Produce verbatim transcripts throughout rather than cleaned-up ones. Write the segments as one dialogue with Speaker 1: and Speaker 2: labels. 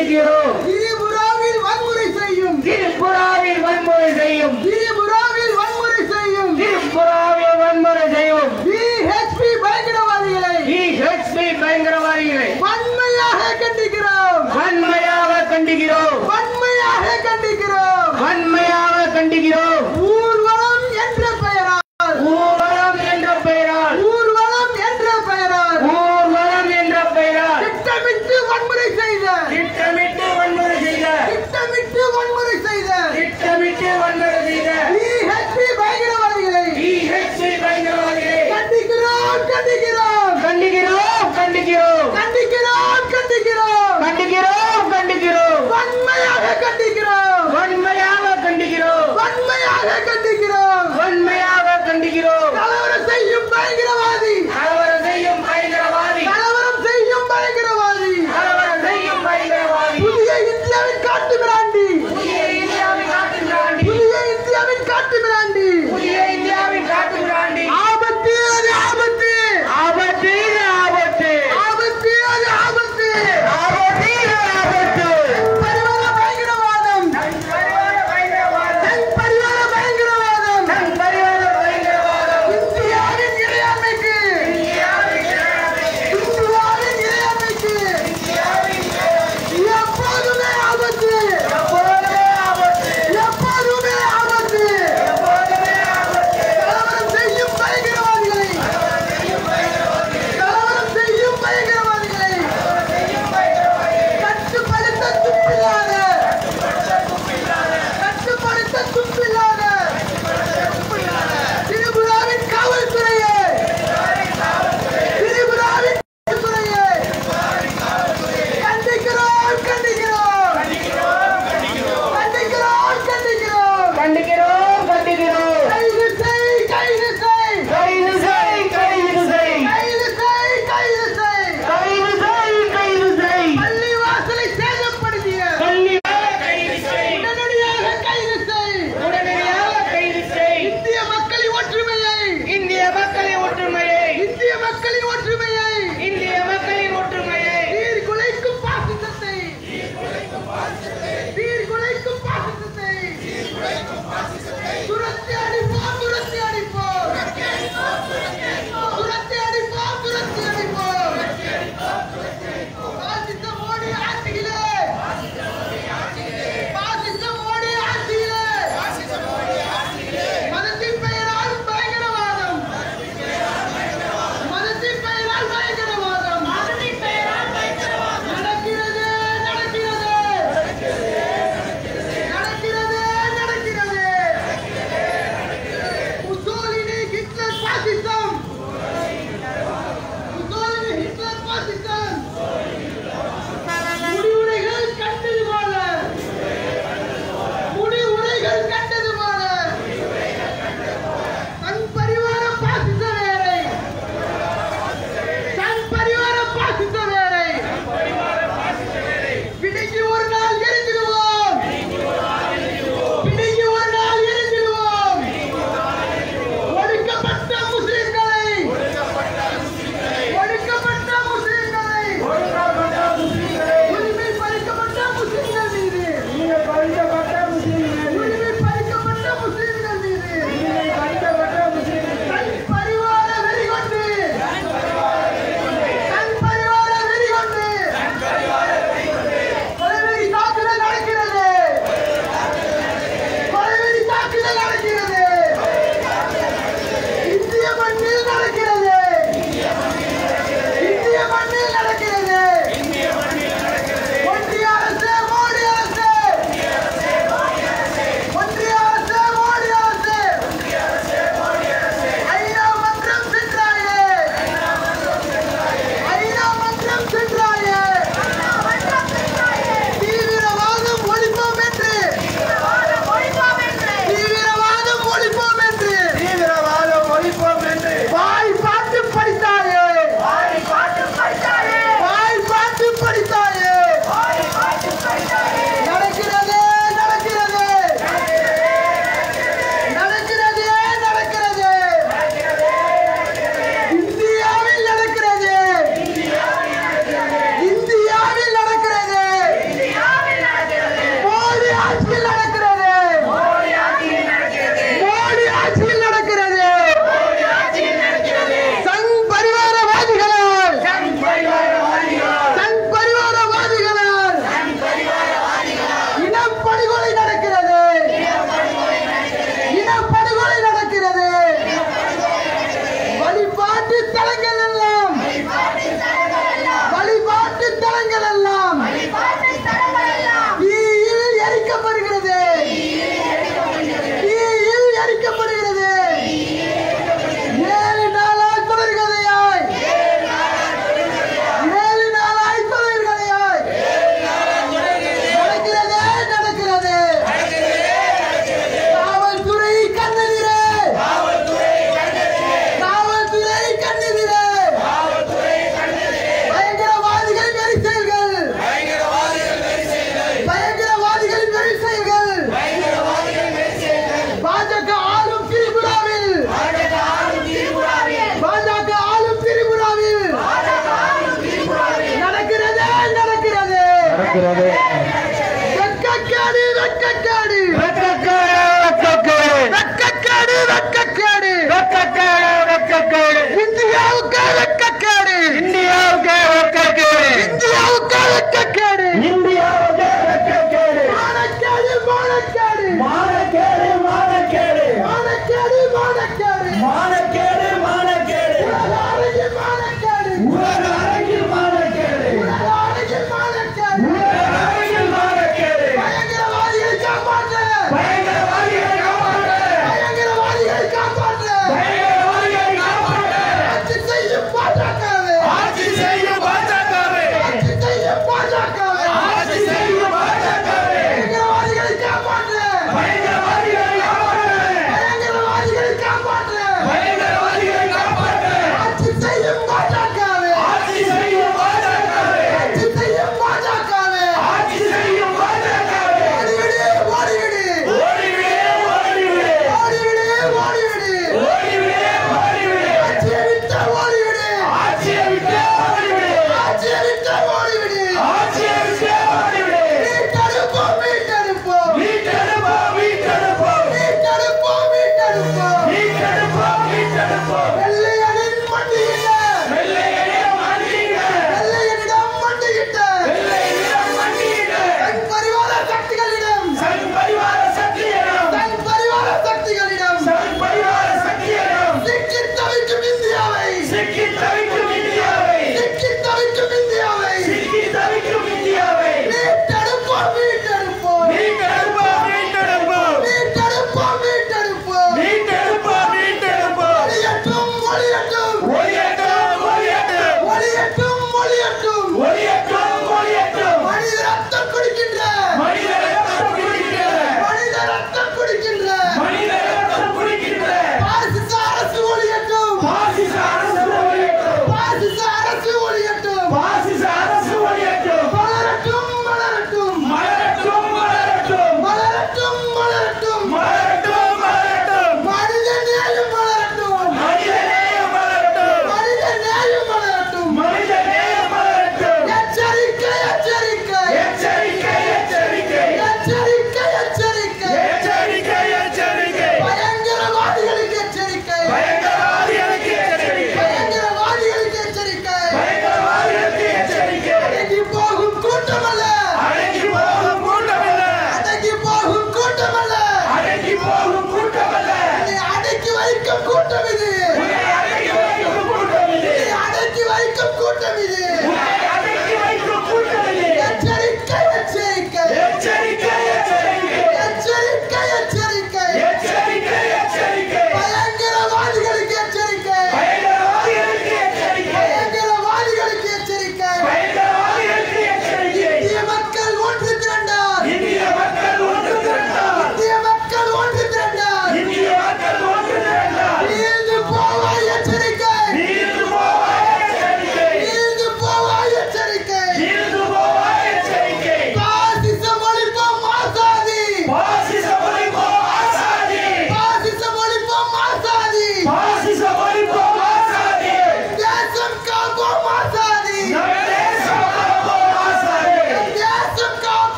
Speaker 1: கண்டிக்கிறோம்.
Speaker 2: திரிபுராவில் வன்முறை செய்யும்
Speaker 1: திரிபுராவில் வன்முறை செய்யும்
Speaker 2: திரிபுராவில் வன்முறை செய்யும்
Speaker 1: திரிபுராவில் வன்முறை செய்யும்
Speaker 2: விஹெச்பி பயங்கரவாதிகளை
Speaker 1: விஹெச்பி பயங்கரவாதிகளை
Speaker 2: வன்மையாக கண்டிக்கிறோம்
Speaker 1: வன்மையாக கண்டிக்கிறோம்
Speaker 2: வன்மையாக கண்டிக்கிறோம்
Speaker 1: வன்மையாக கண்டிக்கிறோம்.
Speaker 2: ஊர்வலம் என்ற பெயரால்
Speaker 1: ஊர்வலம் என்ற பெயரால்
Speaker 2: ஊர்வலம் என்ற பெயரால்
Speaker 1: ஊர்வலம் என்ற பெயரால்
Speaker 2: திட்டமிட்டு வன்முறை செய்த
Speaker 1: திட்டமிட்டு வன்முறை செய்த
Speaker 2: திட்டமிட்டு வன்முறை செய்த
Speaker 1: திட்டமிட்டு வன்முறை செய்த
Speaker 2: விஹெச்பி பயங்கரவாதிகளை
Speaker 1: விஹெச்பி பயங்கரவாதிகளை
Speaker 2: கண்டிக்கிறோம் கண்டிக்கிறோம்
Speaker 1: கண்டிக்கிறோம் கண்டிக்கிறோம்
Speaker 2: கண்டிக்கிறோம் கண்டிக்கிறோம்
Speaker 1: கண்டிக்கிறோம் கண்டிக்கிறோம்
Speaker 2: வன்மையாக கண்டிக்கிறோம்
Speaker 1: வன்மையாக கண்டிக்கிறோம்
Speaker 2: வன்மையாக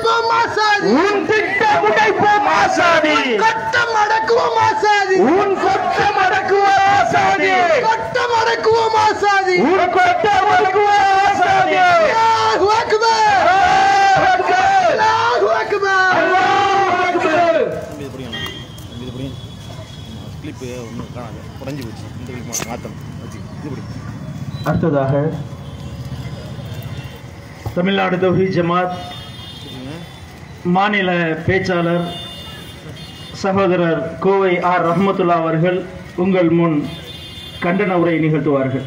Speaker 2: அடக்குவோம் மாசாதி
Speaker 1: உன் திட்டம் உடைப்போம் ஆசாதி
Speaker 2: கொட்டம் அடக்குவோம் மாசாதி
Speaker 1: உன் கொட்டம் அடக்குவோம் ஆசாதி
Speaker 2: கொட்டம் அடக்குவோம் மாசாதி
Speaker 1: உன் கொட்டம் அடக்குவோம் ஆசாதி
Speaker 2: அல்லாஹு அக்பர்
Speaker 1: அல்லாஹ் அக்பர்
Speaker 2: அல்லாஹு அக்பர்
Speaker 1: அல்லாஹ் அக்பர்.
Speaker 3: தம்பி இது பிடிங்க தம்பி இது பிடிங்க கிளிப்பு ஒன்றும் காணாது உடஞ்சி போச்சு இந்த கிளிப் மாற்றணும் வச்சு இது பிடி
Speaker 1: அடுத்ததாக தமிழ்நாடு தௌஹீத் ஜமாத் மாநில பேச்சாளர் சகோதரர் கோவை ஆர் ரஹ்மத்துல்லா அவர்கள் உங்கள் முன் கண்டன உரை நிகழ்த்துவார்கள்.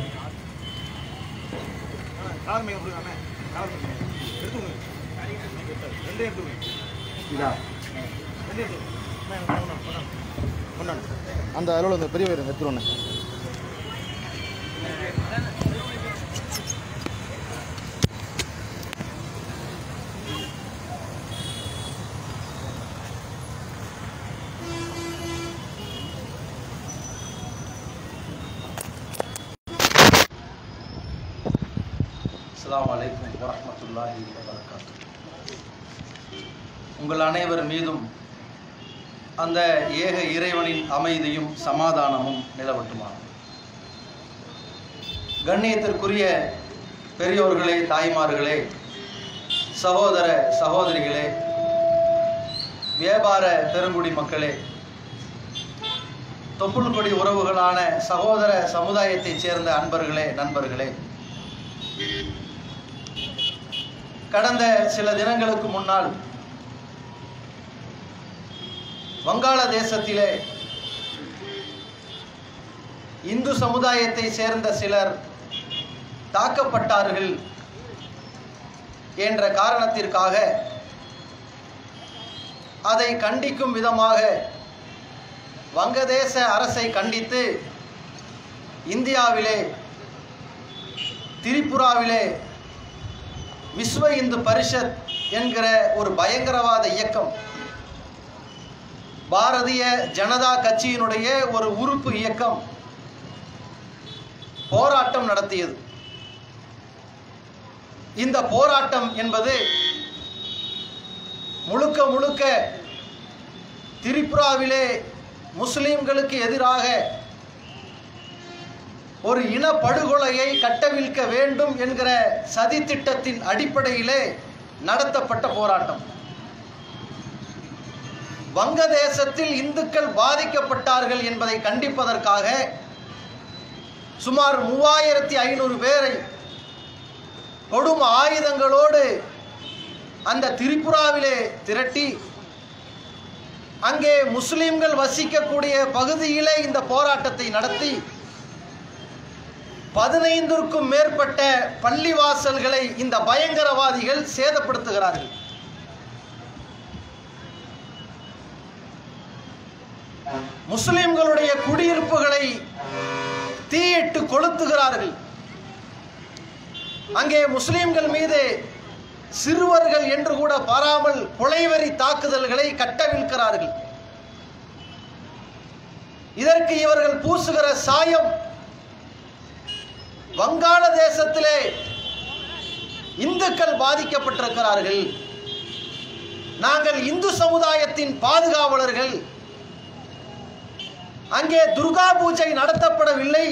Speaker 3: அந்த அளவில் அந்த பெரிய வயிறு எடுத்துருவோண்ணே.
Speaker 4: அஸ்ஸலாமு அலைக்கும் வரஹ்மத்துல்லாஹி வபரகாத்துஹு. உங்கள் அனைவர் மீதும் அந்த ஏக இறைவனின் அமைதியும் சமாதானமும் நிலவட்டுமாக. கண்ணியத்திற்குரிய பெரியோர்களே, தாய்மார்களே, சகோதர சகோதரிகளே, வியாபார பெருங்குடி மக்களே, தொப்புள் கொடி உறவுகளான சகோதர சமுதாயத்தைச் சேர்ந்த அன்பர்களே, நண்பர்களே, கடந்த சில தினங்களுக்கு முன்னால் வங்காளதேசத்திலே இந்து சமுதாயத்தை சேர்ந்த சிலர் தாக்கப்பட்டார்கள் என்ற காரணத்திற்காக அதை கண்டிக்கும் விதமாக வங்கதேச அரசை கண்டித்து இந்தியாவிலே திரிபுராவிலே விஸ்வ இந்து பரிஷத் என்கிற ஒரு பயங்கரவாத இயக்கம், பாரதிய ஜனதா கட்சியினுடைய ஒரு உறுப்பு இயக்கம் போராட்டம் நடத்தியது. இந்த போராட்டம் என்பது முழுக்க முழுக்க திரிபுராவிலே முஸ்லிம்களுக்கு எதிராக ஒரு இன படுகொலையை கட்டவிழ்க்க வேண்டும் என்கிற சதி திட்டத்தின் அடிப்படையிலே நடத்தப்பட்ட போராட்டம். வங்கதேசத்தில் இந்துக்கள் பாதிக்கப்பட்டார்கள் என்பதை கண்டிப்பதற்காக சுமார் மூவாயிரத்தி ஐநூறு பேரை கொடும் ஆயுதங்களோடு அந்த திரிபுராவிலே திரட்டி அங்கே முஸ்லிம்கள் வசிக்கக்கூடிய பகுதியிலே இந்த போராட்டத்தை நடத்தி பதினைந்திற்கும் மேற்பட்ட பள்ளிவாசல்களை இந்த பயங்கரவாதிகள் சேதப்படுத்துகிறார்கள். முஸ்லிம்களுடைய குடியிருப்புகளை தீயிட்டு கொளுத்துகிறார்கள். அங்கே முஸ்லிம்கள் மீது சிறுவர்கள் என்று கூட பாராமல் கொலைவெறி தாக்குதல்களை கட்டவிழ்க்கிறார்கள். இதற்கு இவர்கள் பூசுகிற சாயம் வங்காளதேசத்திலே இந்துக்கள் பாதிக்கப்பட்டிருக்கிறார்கள், நாங்கள் இந்து சமுதாயத்தின் பாதுகாவலர்கள், அங்கே துர்கா பூஜை நடத்தப்படவில்லை,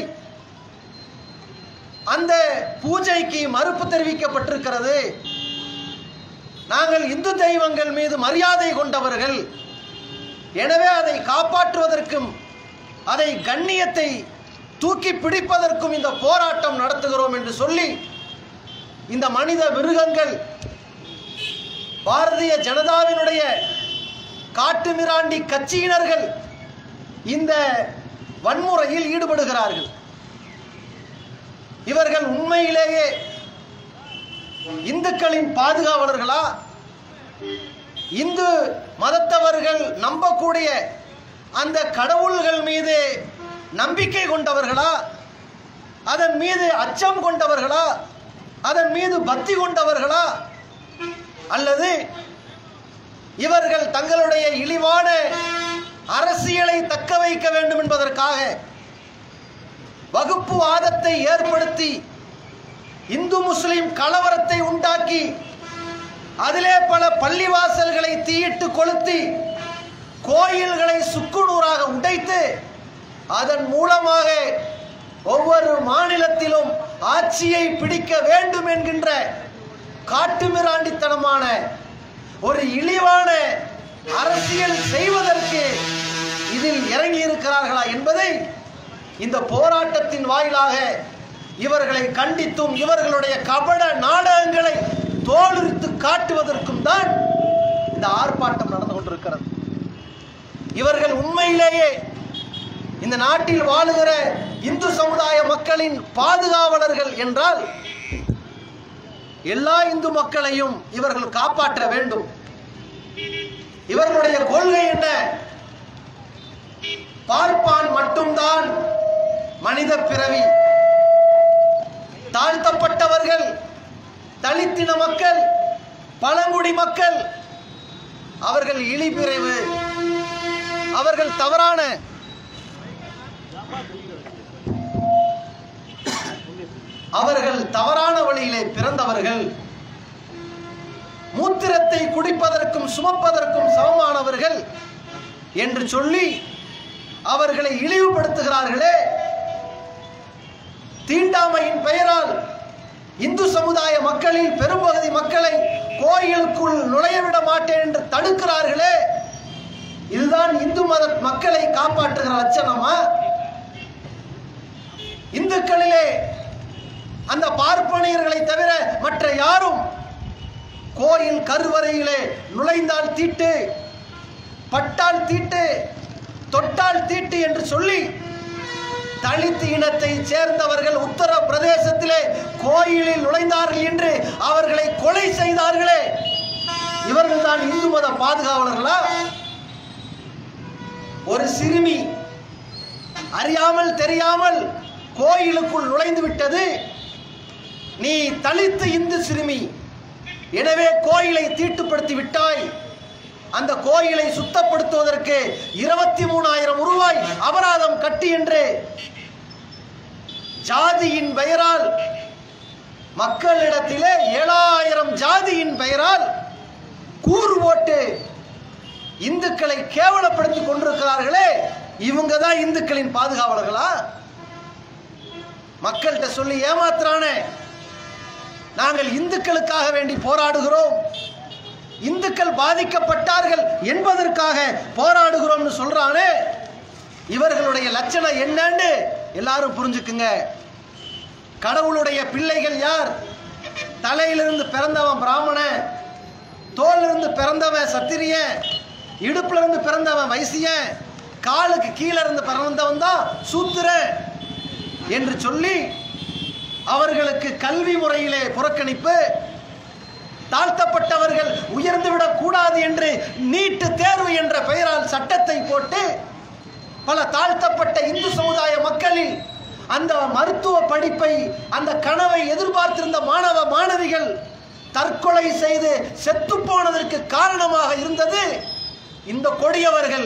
Speaker 4: அந்த பூஜைக்கு மறுப்பு தெரிவிக்கப்பட்டிருக்கிறது, நாங்கள் இந்து தெய்வங்கள் மீது மரியாதை கொண்டவர்கள், எனவே அதை காப்பாற்றுவதற்கும் அதை கண்ணியத்தை தூக்கி பிடிப்பதற்கும் இந்த போராட்டம் நடத்துகிறோம் என்று சொல்லி இந்த மனித மிருகங்கள் பாரதிய ஜனதாவினுடைய காட்டுமிராண்டி கட்சியினர்கள் இந்த வன்முறையில் ஈடுபடுகிறார்கள். இவர்கள் உண்மையிலேயே இந்துக்களின் பாதுகாவலர்களா? இந்து மதத்தவர்கள் நம்பக்கூடிய அந்த கடவுள்கள் மீது நம்பிக்கை கொண்டவர்களா? அதன் மீது அச்சம் கொண்டவர்களா? அதன் மீது பக்தி கொண்டவர்களா? அல்லது இவர்கள் தங்களுடைய இழிவான அரசியலை தக்க வைக்க வேண்டும் என்பதற்காக வகுப்புவாதத்தை ஏற்படுத்தி இந்து முஸ்லிம் கலவரத்தை உண்டாக்கி அதிலே பல பள்ளிவாசல்களை தீயிட்டு கொளுத்தி கோயில்களை சுக்குநூறாக உடைத்து அதன் மூலமாக ஒவ்வொரு மாநிலத்திலும் ஆட்சியை பிடிக்க வேண்டும் என்கின்ற காட்டுமிராண்டித்தனமான ஒரு இழிவான அரசியல் செய்வதற்கு இதில் இறங்கி இருக்கிறார்களா என்பதை இந்த போராட்டத்தின் வாயிலாக இவர்களை கண்டித்தும் இவர்களுடைய கபட நாடகங்களை தோலுரித்து காட்டுவதற்கும் தான் இந்த ஆர்ப்பாட்டம் நடந்து கொண்டிருக்கிறது. இவர்கள் உண்மையிலேயே இந்த நாட்டில் வாழுகிற இந்து சமுதாய மக்களின் பாதுகாவலர்கள் என்றால் எல்லா இந்து மக்களையும் இவர்கள் காப்பாற்ற வேண்டும். இவர்களுடைய கொள்கை என்ன? பார்ப்பான் மட்டும்தான் மனித பிறவி, தாழ்த்தப்பட்டவர்கள், தலித்தின மக்கள், பழங்குடி மக்கள் அவர்கள் இழிபிறவு, அவர்கள் தவறான அவர்கள் தவறான வழியிலே பிறந்தவர்கள், மூத்திரத்தை குடிப்பதற்கும் சுமப்பதற்கும் சமமானவர்கள் என்று சொல்லி அவர்களை இழிவுபடுத்துகிறார்களே. தீண்டாமையின் பெயரால் இந்து சமுதாய மக்களில் பெரும்பகுதி மக்களை கோயிலுக்குள் நுழைய விட மாட்டேன் என்று தடுக்கிறார்களே. இதுதான் இந்து மத மக்களை காப்பாற்றுகிற லட்சணமா? இந்துக்களிலே அந்த பார்ப்பனியர்களை தவிர மற்ற யாரும் கோயில் கருவறையிலே நுழைந்தால் தீட்டு, பட்டால் தீட்டு, தொட்டால் தீட்டு என்று சொல்லி தலித் இனத்தை சேர்ந்தவர்கள் உத்தரப்பிரதேசத்திலே கோயிலில் நுழைந்தார்கள் என்று அவர்களை கொலை செய்தார்களே. இவர்கள் தான் இந்து மத பாதுகாவலர்களா? ஒரு சிறுமி அறியாமல் தெரியாமல் கோயிலுக்குள் நுழைந்து விட்டது. நீ தலித்து இந்து சிறுமி, எனவே கோயிலை தீட்டுப்படுத்தி விட்டாய். அந்த கோயிலை சுத்தப்படுத்துவதற்கு இருபத்தி மூணாயிரம் ரூபாய் அபராதம் கட்டி என்று ஜாதியின் பெயரால் மக்களிடத்திலே ஏழாயிரம் ஜாதியின் பெயரால் கூறு போட்டு இந்துக்களை கேவலப்படுத்திக் கொண்டிருக்கிறார்களே. இவங்க தான் இந்துக்களின் பாதுகாவலர்களா? மக்கள்கிட்ட சொல்லி ஏமாத்துறானே, நாங்கள் இந்துக்களுக்காக வேண்டி போராடுகிறோம், இந்துக்கள் பாதிக்கப்பட்டார்கள் என்பதற்காக போராடுகிறோம்னு சொல்றானே. இவர்களுடைய லட்சணம் என்னன்னு எல்லாரும் புரிஞ்சுக்குங்க. கடவுளுடைய பிள்ளைகள் யார்? தலையிலிருந்து பிறந்தவன் பிராமணன், தோலிலிருந்து பிறந்தவன் சத்திரியன், இடுப்புல இருந்து பிறந்தவன் வைசியன், காலுக்கு கீழே இருந்து பிறந்தவன் தான் சூத்திரன் என்று சொல்லி அவர்களுக்கு கல்வி முறையிலே புறக்கணிப்பு, தாழ்த்தப்பட்டவர்கள் உயர்ந்துவிடக் கூடாது என்று நீட்டு தேர்வு என்ற பெயரால் சட்டத்தை போட்டு பல தாழ்த்தப்பட்ட இந்து சமுதாய மக்களில் அந்த மருத்துவ படிப்பை, அந்த கனவை எதிர்பார்த்திருந்த மாணவ மாணவிகள் தற்கொலை செய்து செத்து போனதற்கு காரணமாக இருந்தது இந்த கொடியவர்கள்.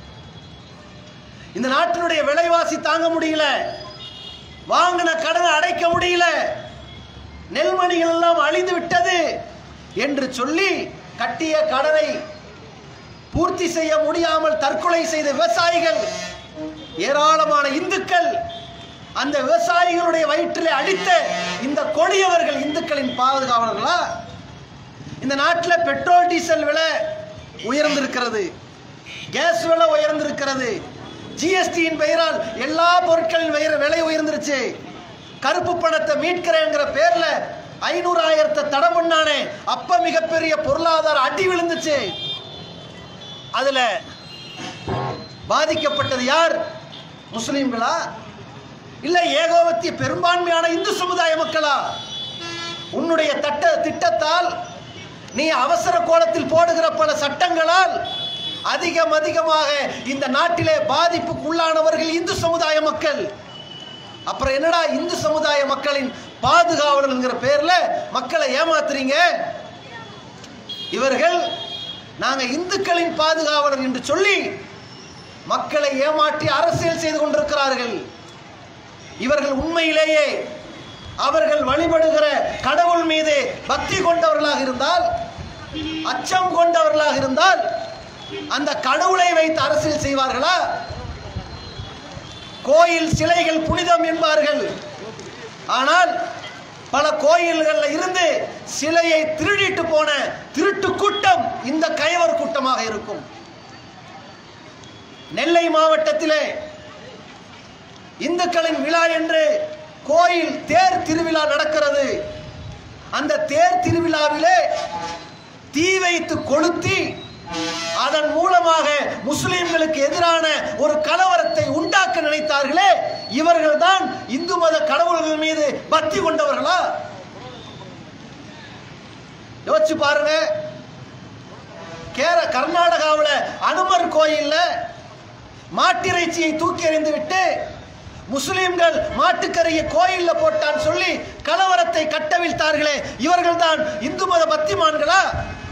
Speaker 4: இந்த நாட்டினுடைய விலைவாசி தாங்க முடியல, வாங்கின கடனை அடைக்க முடியல, நெல்மணிகள் எல்லாம் அழிந்து விட்டது என்று சொல்லி கட்டிய கடனை பூர்த்தி செய்ய முடியாமல் தற்கொலை செய்த விவசாயிகள், ஏராளமான இந்துக்கள், அந்த விவசாயிகளுடைய வயிற்றிலே அடித்த இந்த கொடியவர்கள் இந்துக்களின் பாதுகாவலர்களா? இந்த நாட்டில் பெட்ரோல் டீசல் விலை உயர்ந்திருக்கிறது, கேஸ் விலை உயர்ந்திருக்கிறது, ஜிஎஸ்டியின் பெயரால் எல்லா பொருட்களின் விலை உயர்ந்துருச்சு. கருப்பு பணத்தை மீட்கிறேங்கிற பேர்ல ஐநூறு ஆயிரத்தை தடை பண்ணானே, அப்ப மிகப்பெரிய பொருளாதார அடி விழுந்துச்சு. அதுல பாதிக்கப்பட்டது யார்? முஸ்லிம்களா இல்ல ஏகோபத்திய பெரும்பான்மையான இந்து சமுதாய மக்களா? உன்னுடைய தட்ட திட்டத்தால் நீ அவசர கோலத்தில் போடுகிற பல சட்டங்களால் அதிகம் அதிகமாக இந்த நாட்டிலே பாதிப்புக்குள்ளானவர்கள் இந்து சமுதாய மக்கள். அப்புறம் என்னடா இந்து சமுதாய மக்களின் பாதுகாவலர்ங்கிற பேர்ல மக்களை ஏமாத்துறீங்க? இவர்கள் நாங்க இந்துக்களின் பாதுகாவலர் என்று சொல்லி மக்களை ஏமாற்றி அரசியல் செய்து கொண்டிருக்கிறார்கள். இவர்கள் உண்மையிலேயே அவர்கள் வழிபடுகிற கடவுள் மீது பக்தி கொண்டவர்களாக இருந்தால் அச்சம் கொண்டவர்களாக இருந்தால் அந்த கடவுளை வைத்து அரசியல் செய்வார்களா? கோயில் சிலைகள் புனிதம் என்பார்கள். ஆனால் பல கோயில்களில் இருந்து சிலையை திருடிட்டு போன திருட்டு கூட்டம் இந்த கயவர் கூட்டமாக இருக்கும். நெல்லை மாவட்டத்திலே இந்துக்களின் விழா என்று கோயில் தேர் திருவிழா நடக்கிறது. அந்த தேர் திருவிழாவிலே தீ வைத்து கொளுத்தி அதன் மூலமாக முஸ்லிம்களுக்கு எதிரான ஒரு கலவரத்தை உண்டாக்க நினைத்தார்களே, இவர்கள் தான் இந்து மத கடவுள்கள் மீது பக்தி கொண்டவர்களா? யோசிச்சு பாருங்க. கேர கர்நாடகாவில் அனுமர் கோயில்ல மாட்டிறைச்சியை தூக்கி எறிந்து விட்டு முஸ்லிம்கள் மாட்டுக்கறியை கோயில்ல போட்டான் சொல்லி கலவரத்தை கட்டவிழ்த்தார்களே, இவர்கள் தான் இந்து மத பக்திமான்களா?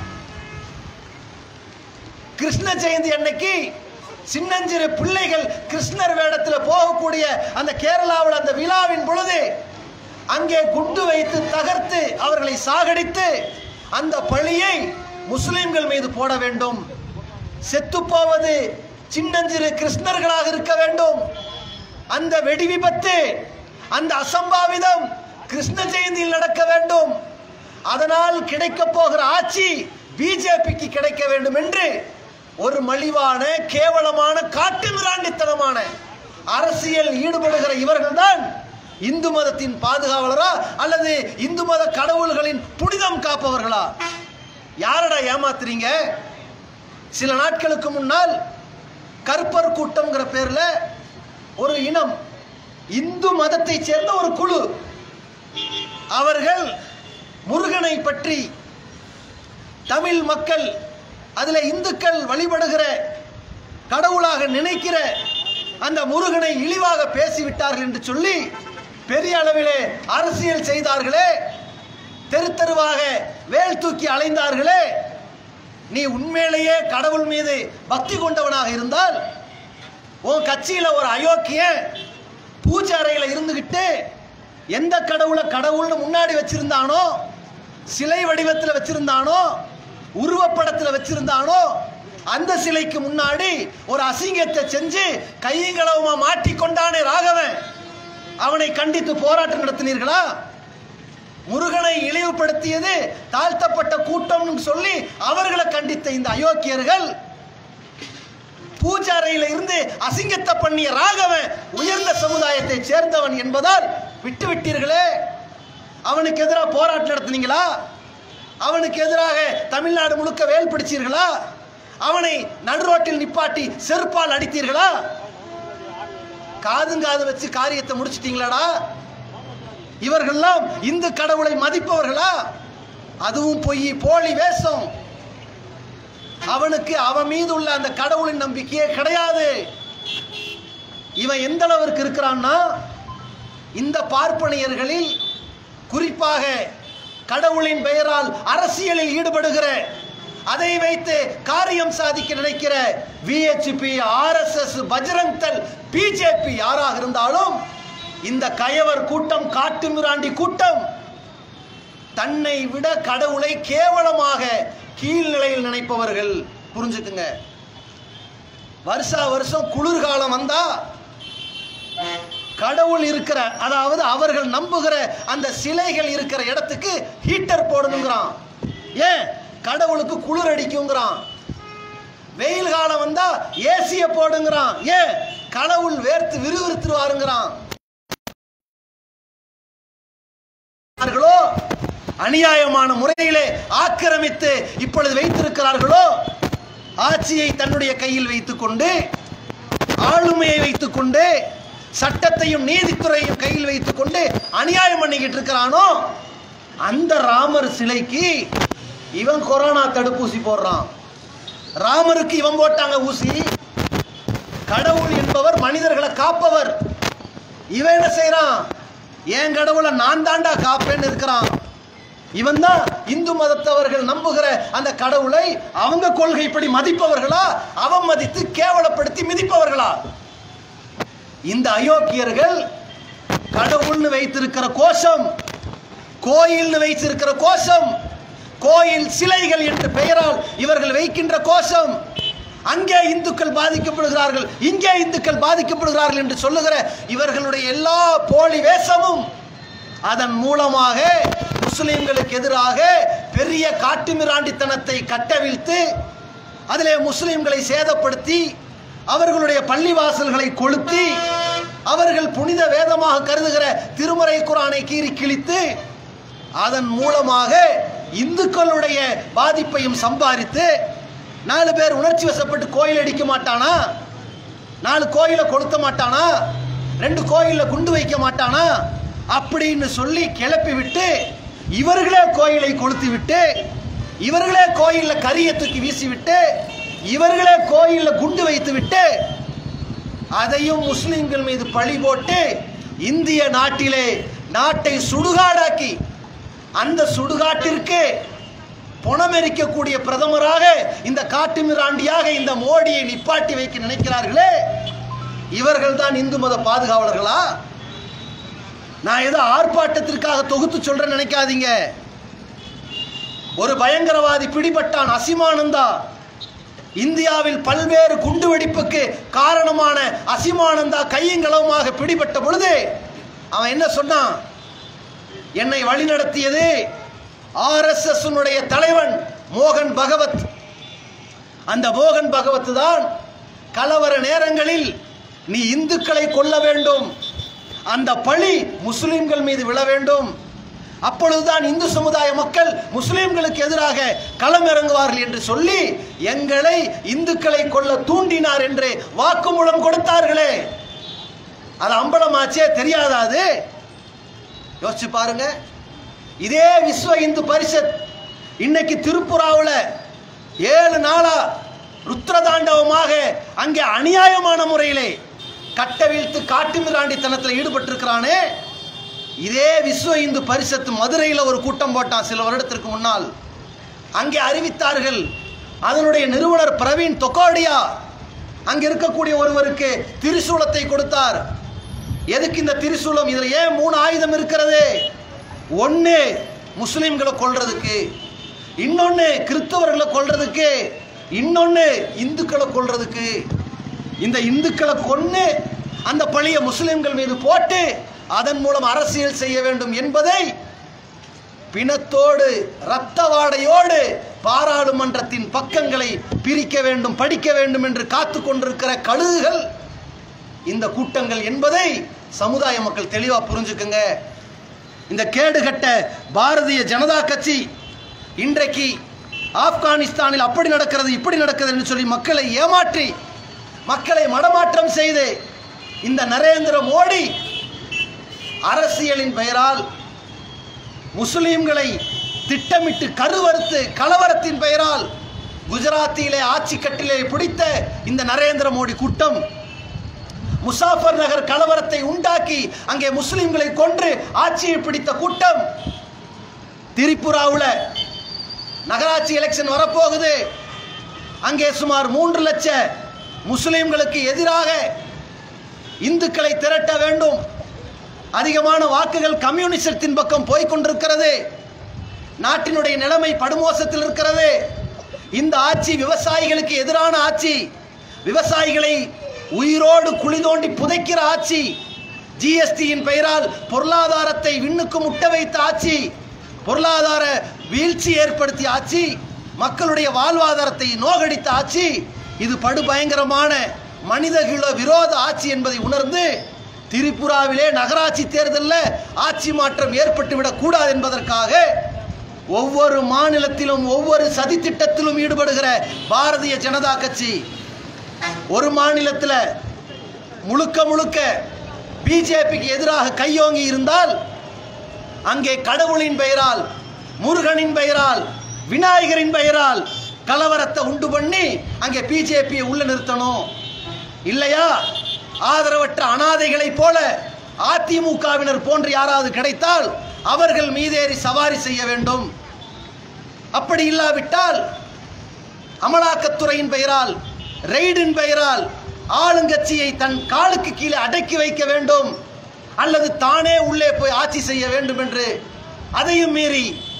Speaker 4: கிருஷ்ண ஜெயந்தி அன்னைக்கு சின்னஞ்சிறு பிள்ளைகள் கிருஷ்ணர் வேடத்தில் போகக்கூடிய அந்த கேரளாவில் அந்த விழாவின் பொழுது அங்கே குண்டு வைத்து தகர்த்து அவர்களை சாகடித்து அந்த பழியை முஸ்லிம்கள் மீது போட வேண்டும். செத்து போவது சின்னஞ்சிறு கிருஷ்ணர்களாக இருக்க வேண்டும். அந்த வெடி விபத்து, அந்த அசம்பாவிதம் கிருஷ்ண ஜெயந்தியில் நடக்க வேண்டும். அதனால் கிடைக்க போகிற ஆட்சி பிஜேபிக்கு கிடைக்க வேண்டும் என்று ஒரு மலிவான கேவலமான காட்டு மிராண்டித்தனமான அரசியல் ஈடுபடுகிற இவர்கள் தான் இந்து மதத்தின் பாதுகாவலரா அல்லது இந்து மத கடவுள்களின் புனிதம் காப்பவர்களா? யாரடா ஏமாத்துறீங்க? சில நாட்களுக்கு முன்னால் கருப்பர் கூட்டம்ங்கிற பேர்ல ஒரு இனம், இந்து மதத்தை சேர்ந்த ஒரு குழு, அவர்கள் முருகனை பற்றி தமிழ் மக்கள், அதில் இந்துக்கள் வழிபடுகிற கடவுளாக நினைக்கிற அந்த முருகனை இழிவாக பேசிவிட்டார்கள் என்று சொல்லி பெரிய அளவிலே அரசியல் செய்தார்களே, தெரு தெருவாக வேல் தூக்கி அலைந்தார்களே. நீ உண்மையிலேயே கடவுள் மீது பக்தி கொண்டவனாக இருந்தால் உன் கட்சியில ஒரு அயோக்கிய பூஜை அறையில இருந்துகிட்டு எந்த கடவுளை கடவுள்னு முன்னாடி வச்சிருந்தானோ, சிலை வடிவத்தில் வச்சிருந்தானோ, உருவப்படத்தில் வச்சிருந்தானோ, அந்த சிலைக்கு முன்னாடி ஒரு அசிங்கத்தை செஞ்சு கையங்களவுமா மாட்டிக்கொண்டானே ராகவன், அவனை கண்டித்து போராட்டம் நடத்தினீர்களா? முருகனை இழிவுபடுத்தியது தாழ்த்தப்பட்ட கூட்டம் சொல்லி அவர்களை கண்டித்த இந்த அயோக்கியர்கள் பூஜை அறையில இருந்து அசிங்கத்தை பண்ணிய ராகவன் உயர்ந்த சமுதாயத்தை சேர்ந்தவன் என்பதால் விட்டு விட்டீர்களே. அவனுக்கு எதிராக போராட்டம் நடத்தினீங்களா? அவனுக்கு எதிராக தமிழ்நாடு முழுக்க வேல் பிடிச்சீர்களா? அவனை நடுரோட்டில் நிப்பாட்டி செருப்பால் அடித்தீர்களா? காதுங்காது வச்சு காரியத்தை முடிச்சிட்டீங்களாடா? இவர்கள்லாம் இந்து கடவுளை மதிப்பவர்களா? அதுவும் பொய், போலி வேஷம். அவனுக்கு அவன் மீது உள்ள அந்த கடவுளின் நம்பிக்கையே கிடையாது. இவன் எந்த அளவிற்கு இருக்கிறான்னா, இந்த பார்ப்பனியர்களில் குறிப்பாக கடவுளின் பெயரால் அரசியலில் ஈடுபடுகிற, அதை வைத்து காரியம் சாதிக்க நினைக்கிற VHP, RSS, Bajrang Dal, BJP யாராக இருந்தாலும் இந்த கயவர் கூட்டம், காட்டு மிராண்டி கூட்டம் தன்னை விட கடவுளை கேவலமாக கீழ்நிலையில் நினைப்பவர்கள். புரிஞ்சுக்குங்க. வருஷா வருஷம் குளிர்காலம் வந்தா கடவுள் இருக்கிற, அதாவது அவர்கள் நம்புகிற அந்த சிலைகள் இருக்கிற இடத்துக்கு ஹீட்டர் போடணுங்கிறான். ஏன்? கடவுளுக்கு குளிர் அடிக்குங்கிறான். வெயில் காலம் வந்தா ஏசிய போடுங்கிறான். ஏன்? கடவுள் வேர்த்து விறுவிறுத்துருவாருங்கிறான். அநியாயமான முறையிலே ஆக்கிரமித்து இப்பொழுது வைத்திருக்கிறார்களோ, ஆட்சியை தன்னுடைய கையில் வைத்துக் கொண்டு, ஆளுமையை வைத்துக் கொண்டு, சட்டத்தையும் நீதித்துறையும் கையில் வைத்துக் கொண்டு அநியாயம் பண்ணிக்கிட்டு இருக்கிறானோ, அந்த ராமர் சிலைக்கு இவன் கொரோனா தடுப்பூசி போடுறான். ராமருக்கு இவன் போட்டாங்க ஊசி. கடவுள் என்பவர் மனிதர்களை காப்பவர். இவன் என்ன செய்யறான்? என் கடவுளை நான் தாண்டா காப்பேன்னு இருக்கிறான். இவன் தான் இந்து மதத்தவர்கள் நம்புகிற அந்த கடவுளை அவங்க கொள்கைப்படி மதிப்பவர்களா, அவன் மதித்து கேவலப்படுத்தி மிதிப்பவர்களா? இந்த அயோக்கியர்கள் கடவுள்னு வைத்திருக்கிற கோஷம், கோயில்னு வைத்திருக்கிற கோஷம், கோயில் சிலைகள் என்ற பெயரால் இவர்கள் வைக்கின்ற கோஷம், அங்கே இந்துக்கள் பாதிக்கப்படுகிறார்கள், இங்கே இந்துக்கள் பாதிக்கப்படுகிறார்கள் என்று சொல்லுகிற இவர்களுடைய எல்லா போலி வேஷமும் அதன் மூலமாக முஸ்லிம்களுக்கு எதிராக பெரிய காட்டுமிராண்டித்தனத்தை கட்டவிழ்த்து அதிலே முஸ்லிம்களை சேதப்படுத்தி அவர்களுடைய பள்ளிவாசல்களை கொளுத்தி அவர்கள் புனித வேதமாக கருதுகிற திருமறை குர்ஆனை கீறி கிழித்து அதன் மூலமாக இந்துக்களுடைய பாதிப்பையும் சம்பாதித்து நாலு பேர் உணர்ச்சி வசப்பட்டு கோயில் அடிக்க மாட்டானா, நாலு கோயிலை கொளுத்த மாட்டானா, ரெண்டு கோயிலில் குண்டு வைக்க மாட்டானா அப்படின்னு சொல்லி கிளப்பி விட்டு இவர்களே கோயிலை கொளுத்தி விட்டு இவர்களே கோயிலில் கரியை தூக்கி வீசிவிட்டு இவர்களே கோயிலில் குண்டு வைத்து விட்டு அதையும் முஸ்லிம்கள் மீது பழி போட்டு இந்திய நாட்டிலே நாட்டை சுடுகாடாக்கி அந்த சுடுகாட்டிற்கு பொணமெரிக்கக்கூடிய பிரதமராக இந்த காட்டுமிராண்டியாக இந்த மோடியை நிப்பாட்டி வைக்க நினைக்கிறார்களே, இவர்கள் தான் இந்து மத பாதுகாவலர்களா? நான் ஏதோ ஆர்ப்பாட்டத்திற்காக தொகுத்து சொல்றேன்னு நினைக்காதீங்க. ஒரு பயங்கரவாதி பிடிபட்டான், அசிமானந்தா. இந்தியாவில் பல்வேறு குண்டுவெடிப்புக்கு காரணமான அசிமானந்தா கையங்களவுமாக பிடிபட்ட பொழுது அவன் என்ன சொன்னான்? என்னை வழிநடத்தியது ஆர்எஸ்எஸ் தலைவன் மோகன் பகவத். அந்த மோகன் பகவத் தான் கலவர நேரங்களில் நீ இந்துக்களை கொல்ல வேண்டும், அந்த பழி முஸ்லிம்கள் மீது விழ வேண்டும், அப்பொழுதுதான் இந்து சமுதாய மக்கள் முஸ்லிம்களுக்கு எதிராக களமிறங்குவார்கள் என்று சொல்லி எங்களை இந்துக்களை கொல்ல தூண்டினார் என்று வாக்குமூலம் கொடுத்தார்களே, அது அம்பலமாச்சே, தெரியாதாது? யோசிச்சு பாருங்க. இதே விஸ்வ இந்து பரிஷத் இன்னைக்கு திருப்புராவில் ஏழு நாளா ருத்ரதாண்டவமாக அங்கே அநியாயமான முறையிலே கட்டவிழ்த்து காட்டுமிராண்டித்தனத்தில் ஈடுபட்டிருக்கிறானே. இதே விஸ்வ இந்து பரிஷத் மதுரையில் ஒரு கூட்டம் போட்டான் சில வருடத்திற்கு முன்னால். அங்கே அறிவித்தார்கள், அதனுடைய நிறுவனர் பிரவீன் தொக்காடியா அங்கே இருக்கக்கூடிய ஒருவருக்கு திரிசூலத்தை கொடுத்தார். எதுக்கு இந்த திரிசூலம்? இதில் ஏன் மூணு ஆயுதம் இருக்கிறது? ஒன்று முஸ்லிம்களை கொல்றதுக்கு, இன்னொன்று கிறிஸ்தவர்களை கொல்றதுக்கு, இன்னொன்று இந்துக்களை கொல்றதுக்கு. இந்த இந்துக்களை கொன்று அந்த பழிய முஸ்லிம்கள் மீது போட்டு அதன் மூலம் அரசியல் செய்ய வேண்டும் என்பதை பிணத்தோடு இரத்த வாடையோடு பாராளுமன்றத்தின் பக்கங்களை பிரிக்க வேண்டும், படிக்க வேண்டும் என்று காத்து கொண்டிருக்கிற கழுகுகள் இந்த கூட்டங்கள் என்பதை சமுதாய மக்கள் தெளிவா புரிஞ்சுக்குங்க. இந்த கேடுகட்ட பாரதிய ஜனதா கட்சி இன்றைக்கு ஆப்கானிஸ்தானில் அப்படி நடக்கிறது இப்படி நடக்கிறது என்று சொல்லி மக்களை ஏமாற்றி மக்களை மடமாற்றம் செய்து இந்த நரேந்திர மோடி அரசியலின் பெயரால் முஸ்லிம்களை திட்டமிட்டு கருவறுத்து கலவரத்தின் பெயரால் குஜராத்திலே ஆட்சி கட்டிலே பிடித்த இந்த நரேந்திர மோடி கூட்டம் முசாஃபர் நகர் கலவரத்தை உண்டாக்கி அங்கே முஸ்லிம்களை கொன்று ஆட்சியை பிடித்த கூட்டம். திரிபுராவில் நகராட்சி எலெக்ஷன் வரப்போகுது. அங்கே சுமார் மூன்று லட்சம் முஸ்லிம்களுக்கு எதிராக இந்துக்களை திரட்ட வேண்டும். அதிகமான வாக்குகள் கம்யூனிஸ்டத்தின் பக்கம் போய்கொண்டிருக்கிறது. நாட்டினுடைய நிலைமை படுமோசத்தில் இருக்கிறது. இந்த ஆட்சி விவசாயிகளுக்கு எதிரான ஆட்சி, விவசாயிகளை உயிரோடு குழி தோண்டி புதைக்கிற ஆட்சி, ஜிஎஸ்டியின் பெயரால் பொருளாதாரத்தை விண்ணுக்கு முட்ட வைத்த ஆட்சி, பொருளாதார வீழ்ச்சி ஏற்படுத்திய ஆட்சி, மக்களுடைய வாழ்வாதாரத்தை நோகடித்த ஆட்சி. இது படுபயங்கரமான மனிதகுல விரோத ஆட்சி என்பதை உணர்ந்து திரிபுராவிலே நகராட்சி தேர்தலில் ஆட்சி மாற்றம் ஏற்பட்டுவிடக் கூடாது என்பதற்காக ஒவ்வொரு மாநிலத்திலும் ஒவ்வொரு சதி திட்டத்திலும் ஈடுபடுகிற பாரதிய ஜனதா கட்சி ஒரு மாநிலத்தில் முழுக்க முழுக்க பிஜேபிக்கு எதிராக கையோங்கி இருந்தால் அங்கே கடவுளின் பெயரால், முருகனின் பெயரால், விநாயகரின் பெயரால் கலவரத்தை உண்டு பண்ணி அங்கே பிஜேபியை உள்ள நிறுத்தணும். இல்லையா ஆதரவற்ற அனாதைகளைப் போல அதிமுகவினர் போன்று யாராவது கிடைத்தால் அவர்கள் மீதேறி சவாரி செய்ய வேண்டும். அப்படி இல்லாவிட்டால் அமலாக்கத்துறையின் பெயரால், ரெய்டின் பெயரால் ஆளுங்கட்சியை தன் காலுக்கு கீழே அடக்கி வைக்க வேண்டும், அல்லது தானே உள்ளே போய் ஆட்சி செய்ய வேண்டும் என்று அதையும் மீறி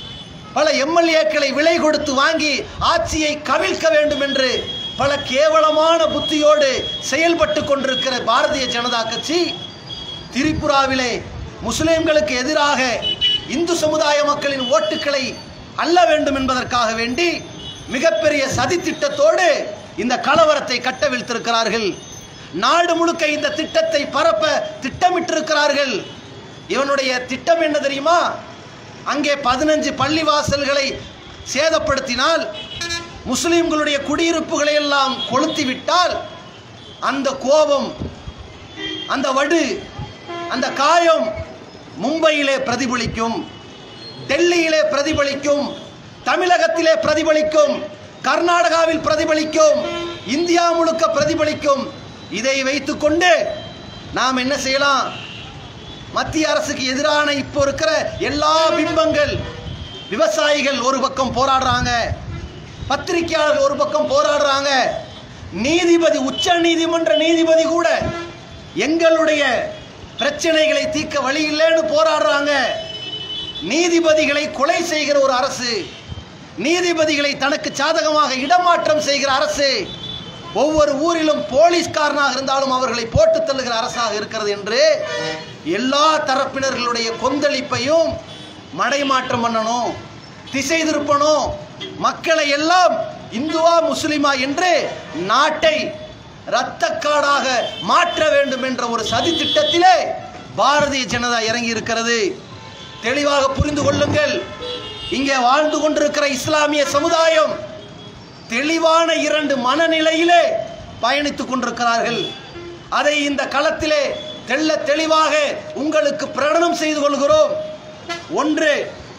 Speaker 4: பல எம்எல்ஏக்களை விலை கொடுத்து வாங்கி ஆட்சியை கவிழ்க்க வேண்டும் என்று பல கேவலமான புத்தியோடு செயல்பட்டு கொண்டிருக்கிற பாரதிய ஜனதா கட்சி திரிபுராவிலே முஸ்லிம்களுக்கு எதிராக இந்து சமுதாய மக்களின் ஓட்டுக்களை அள்ள வேண்டும் என்பதற்காக வேண்டி மிகப்பெரிய சதி திட்டத்தோடு இந்த கலவரத்தை கட்டவிழ்த்திருக்கிறார்கள். நாடு முழுக்க இந்த திட்டத்தை பரப்ப திட்டமிட்டிருக்கிறார்கள். இவனுடைய திட்டம் என்ன தெரியுமா? அங்கே பதினஞ்சு பள்ளிவாசல்களை சேதப்படுத்தினால், முஸ்லிம்களுடைய குடியிருப்புகளை எல்லாம் கொளுத்திவிட்டால் அந்த கோபம், அந்த வடு, அந்த காயம் மும்பையிலே பிரதிபலிக்கும், டெல்லியிலே பிரதிபலிக்கும், தமிழகத்திலே பிரதிபலிக்கும், கர்நாடகாவில் பிரதிபலிக்கும், இந்தியா முழுக்க பிரதிபலிக்கும். இதை வைத்துக்கொண்டு நாம் என்ன செய்யலாம்? மத்திய அரசுக்கு எதிரான இப்போ இருக்கிற எல்லா பிம்பங்கள், விவசாயிகள் ஒரு பக்கம் போராடுறாங்க, பத்திரிகையாளர்கள் ஒரு பக்கம் போராடுறாங்க, நீதிபதி, உச்ச நீதிமன்ற நீதிபதி கூட எங்களுடைய பிரச்சனைகளை தீர்க்க வழி இல்லைன்னு போராடுறாங்க. நீதிபதிகளை கொலை செய்கிற ஒரு அரசு, நீதிபதிகளை தனக்கு சாதகமாக இடமாற்றம் செய்கிற அரசு, ஒவ்வொரு ஊரிலும் போலீஸ்காரனாக இருந்தாலும் அவர்களை போட்டு தள்ளுகிற அரசாக இருக்கிறது என்று எல்லா தரப்பினர்களுடைய கொந்தளிப்பையும் மடைமாற்றம் பண்ணணும், திசை திருப்பணும், மக்களை எல்லாம் இந்துவா முஸ்லிமா என்று நாட்டை இரத்தக்காடாக மாற்ற வேண்டும் என்ற ஒரு சதி திட்டத்திலே பாரதிய ஜனதா இறங்கி இருக்கிறது. தெளிவாக புரிந்து கொள்ளுங்கள். இங்கே வாழ்ந்து கொண்டிருக்கிற இஸ்லாமிய சமுதாயம் தெளிவான இரண்டு மனநிலையிலே பயணித்துக் கொண்டிருக்கிறார்கள். அதை இந்த களத்திலே தெள்ள தெளிவாக உங்களுக்கு பிரகடனம் செய்து கொள்கிறோம். ஒன்று,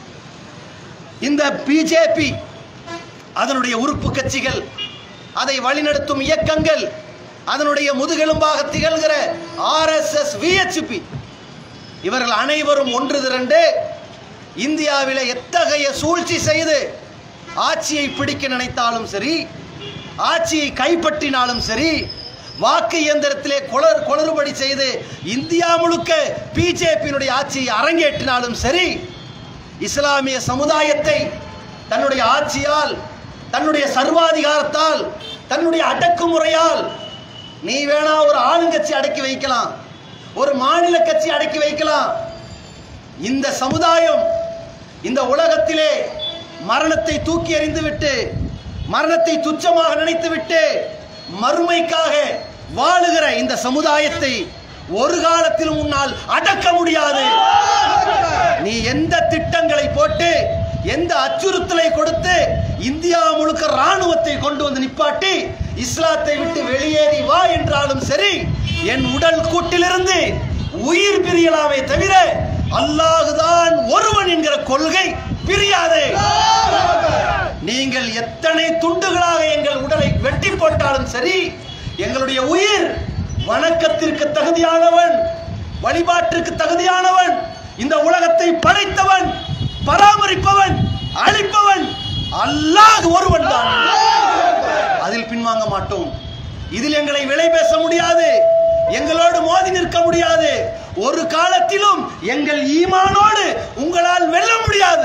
Speaker 4: இந்த பிஜேபி, அதனுடைய உறுப்பு கட்சிகள், அதை வழிநடத்தும் இயக்கங்கள், அதனுடைய முதுகெலும்பாக திகழ்கிற ஆர்எஸ்எஸ், விஎச்பி, இவர்கள் அனைவரும் ஒன்று திரண்டு இந்தியாவிலே எத்தகைய சூழ்ச்சி செய்து ஆட்சியை பிடிக்க நினைத்தாலும் சரி, ஆட்சியை கைப்பற்றினாலும் சரி, வாக்கு இயந்திரத்திலே குளறு குளறுபடி செய்து இந்தியா முழுக்க பிஜேபியினுடைய ஆட்சியை அரங்கேற்றினாலும் சரி, இஸ்லாமிய சமுதாயத்தை தன்னுடைய ஆட்சியால், தன்னுடைய சர்வாதிகாரத்தால், தன்னுடைய அடக்குமுறையால், நீ வேணா ஒரு ஆளுங்கட்சி அடக்கி வைக்கலாம், ஒரு மாநில கட்சி அடக்கி வைக்கலாம். இந்த சமுதாயம் இந்த உலகத்திலே மரணத்தை தூக்கி எறிந்துவிட்டு, மரணத்தை துச்சமாக நினைத்துவிட்டு மறுமைக்காக வாழுகிற இந்த சமுதாயத்தை ஒரு காலத்திலும் உன்னால் அடக்க முடியாது. நீ எந்த திட்டங்களை போட்டு, எந்த அச்சுறுத்தலை கொடுத்து இந்தியா முழுக்க ராணுவத்தை கொண்டு வந்து நிப்பாட்டி இஸ்லாத்தை விட்டு வெளியேறி வா என்றாலும் சரி, என் உடல் கூட்டிலிருந்து உயிர் பிரியலாமே தவிர அல்லாஹுதான் ஒருவன் என்கிற கொள்கை பிரியாது. நீங்கள் எத்தனை துண்டுகளாக எங்கள் உடலை வெட்டி போட்டாலும் சரி, எங்களுடைய உயிர் வணக்கத்திற்கு தகுதியானவன், வழிபாட்டிற்கு தகுதியானவன், இந்த உலகத்தை படைத்தவன், பராமரிப்பவன், அழிப்பவன் அல்லாஹ் ஒருவன் தான். அதில் பின்வாங்க மாட்டோம். இதில் எங்களை விலை பேச முடியாது, எங்களோடு மோதி நிற்க முடியாது. ஒரு காலத்திலும் எங்கள் ஈமானோடு உங்களால் வெல்ல முடியாது.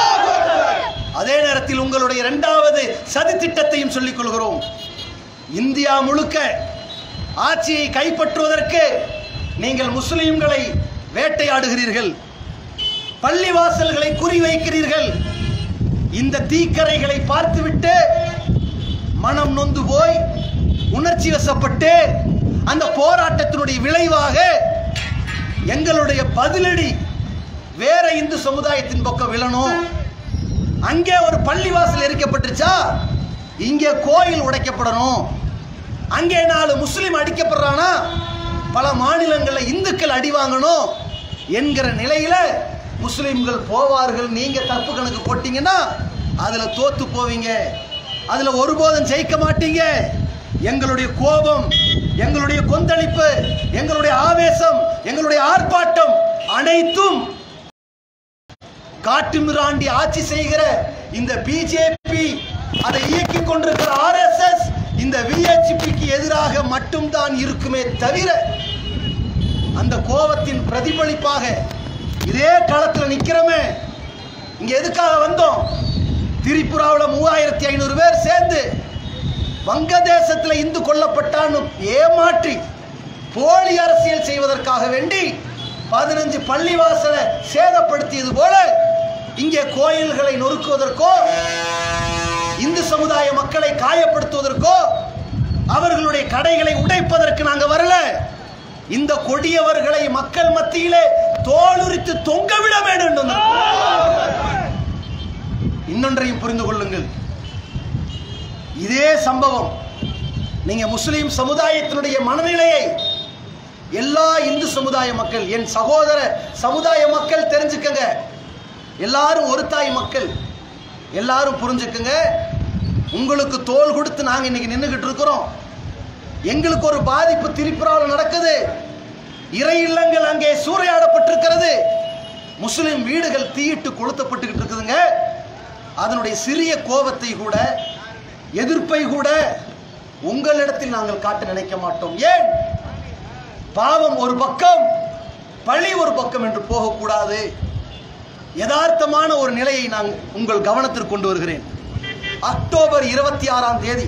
Speaker 4: அதே நேரத்தில் உங்களுடைய இரண்டாவது சதி திட்டத்தையும் சொல்லிக் கொள்கிறோம். இந்தியா முழுக்க ஆட்சியை கைப்பற்றுவதற்கு நீங்கள் முஸ்லிம்களை வேட்டையாடுகிறீர்கள், பள்ளிவாசல்களை குறிவைக்கிறீர்கள். இந்த தீக்கரைகளை பார்த்துவிட்டு மனம் நொந்து போய் உணர்ச்சி வசப்பட்டு அந்த போராட்டத்தினுடைய விளைவாக எங்களுடைய பதிலடி வேற இந்து சமுதாயத்தின் பக்கம் விழணும். அங்கே ஒரு பள்ளிவாசல் எரிக்கப்பட்டுச்சா, இங்கே கோயில் உடைக்கப்படணும். அங்கே நாலு முஸ்லிம் அடிக்கப்படுறானா, பல மாநிலங்களில் இந்துக்கள் அடி வாங்கணும் என்கிற நிலையில முஸ்லிம்கள் போவார்கள். நீங்க தப்பு கணக்கு போட்டீங்கன்னா அதுல தோத்து போவீங்க, அதுல ஒருபோதும் ஜெயிக்க மாட்டீங்க. எங்களுடைய கோபம், எங்களுடைய கொந்தளிப்பு, எங்களுடைய ஆவேசம், எங்களுடைய ஆர்ப்பாட்டம் அனைத்தும் காட்டு மிராண்டி ஆட்சி செய்கிற இந்த பிஜேபி, அதை இயக்கிக் கொண்டிருக்கிற ஆர்எஸ்எஸ், இந்த விஎச்பிக்கு எதிராக மட்டும்தான் இருக்குமே தவிர, அந்த கோபத்தின் பிரதிபலிப்பாக இதே களத்தில் நிக்கிறோமே, இங்க எதுக்காக வந்தோம்? திரிபுராவில் மூவாயிரத்தி ஐநூறு பேர் சேர்ந்து வங்கதேசத்தில் இந்து கொல்லப்பட்டான்னு ஏமாற்றி போலி அரசியல் செய்வதற்காக வேண்டி பதினஞ்சு பள்ளிவாசலை சேதப்படுத்தியது போல இங்கே கோயில்களை நொறுக்குவதற்கோ இந்து சமுதாய மக்களை காயப்படுத்துவதற்கோ அவர்களுடைய கடைகளை உடைப்பதற்கு நாங்க வரல. இந்த கொடியவர்களை மக்கள் மத்தியிலே தோலுரித்து தொங்கவிட வேண்டும். இன்னொன்றையும் புரிந்து கொள்ளுங்கள். இதே சம்பவம் நீங்க முஸ்லிம் சமுதாயத்தினுடைய மனநிலையை எல்லா இந்து சமுதாய மக்கள், என் சகோதர சமுதாய மக்கள் தெரிஞ்சுக்கங்க. எல்லாரும் ஒரு தாய் மக்கள், எல்லாரும் புரிஞ்சுக்குங்க. உங்களுக்கு தோல் கொடுத்து நாங்க இன்னைக்கு நின்றுகிட்டு இருக்கிறோம். எங்களுக்கு ஒரு பாதிப்பு திரிபுராவில் நடக்குது. இறை இல்லங்கள் அங்கே சூறையாடப்பட்டிருக்கிறது. முஸ்லிம் வீடுகள் தீயிட்டு கொளுத்தப்பட்டுக்கிட்டு இருக்குதுங்க. அதனுடைய சிறிய கோபத்தை கூட எதிர்ப்பை கூட உங்களிடத்தில் நாங்கள் காட்ட நினைக்க மாட்டோம். ஏன்? பாவம் ஒரு பக்கம், பழி ஒரு பக்கம் என்று போகக்கூடாது. யதார்த்தமான ஒரு நிலையை நான் உங்கள் கவனத்திற்கு கொண்டு வருகிறேன். அக்டோபர் இருபத்தி ஆறாம் தேதி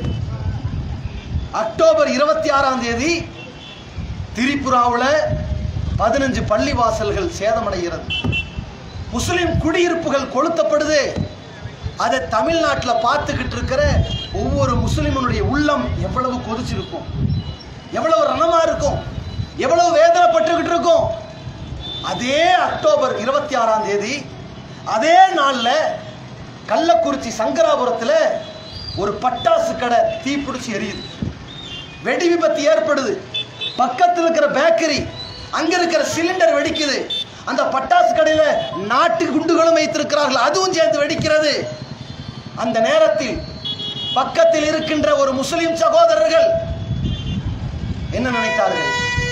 Speaker 4: அக்டோபர் இருபத்தி ஆறாம் தேதி திரிபுராவில் பதினஞ்சு பள்ளிவாசல்கள் சேதமடைகிறது. முஸ்லிம் குடியிருப்புகள் கொளுத்தப்படுது. அதை தமிழ்நாட்டில் பார்த்துக்கிட்டு இருக்கிற ஒவ்வொரு முஸ்லிமனுடைய உள்ளம் எவ்வளவு கொதிச்சிருக்கும், எவ்வளவு ரணமா இருக்கும், எவ்வளவு வேதனைப்பட்டுக்கிட்டு இருக்கும். அதே அக்டோபர் இருபத்தி ஆறாம் தேதி அதே நாள்ல கள்ளக்குறிச்சி சங்கராபுரத்தில் ஒரு பட்டாசு கடை தீப்பிடிச்சு எரியுது. வெடி விபத்து ஏற்படுது. பக்கத்தில் இருக்கிற பேக்கரி, அங்க இருக்கிற சிலிண்டர் வெடிக்குது. அந்த பட்டாசு கடையில நாட்டு குண்டுகளும் வைத்திருக்கிறார்கள், அதுவும் சேர்ந்து வெடிக்கிறது. அந்த நேரத்தில் பக்கத்தில் இருக்கின்ற ஒரு முஸ்லிம் சகோதரர்கள் என்ன நினைத்தார்கள்?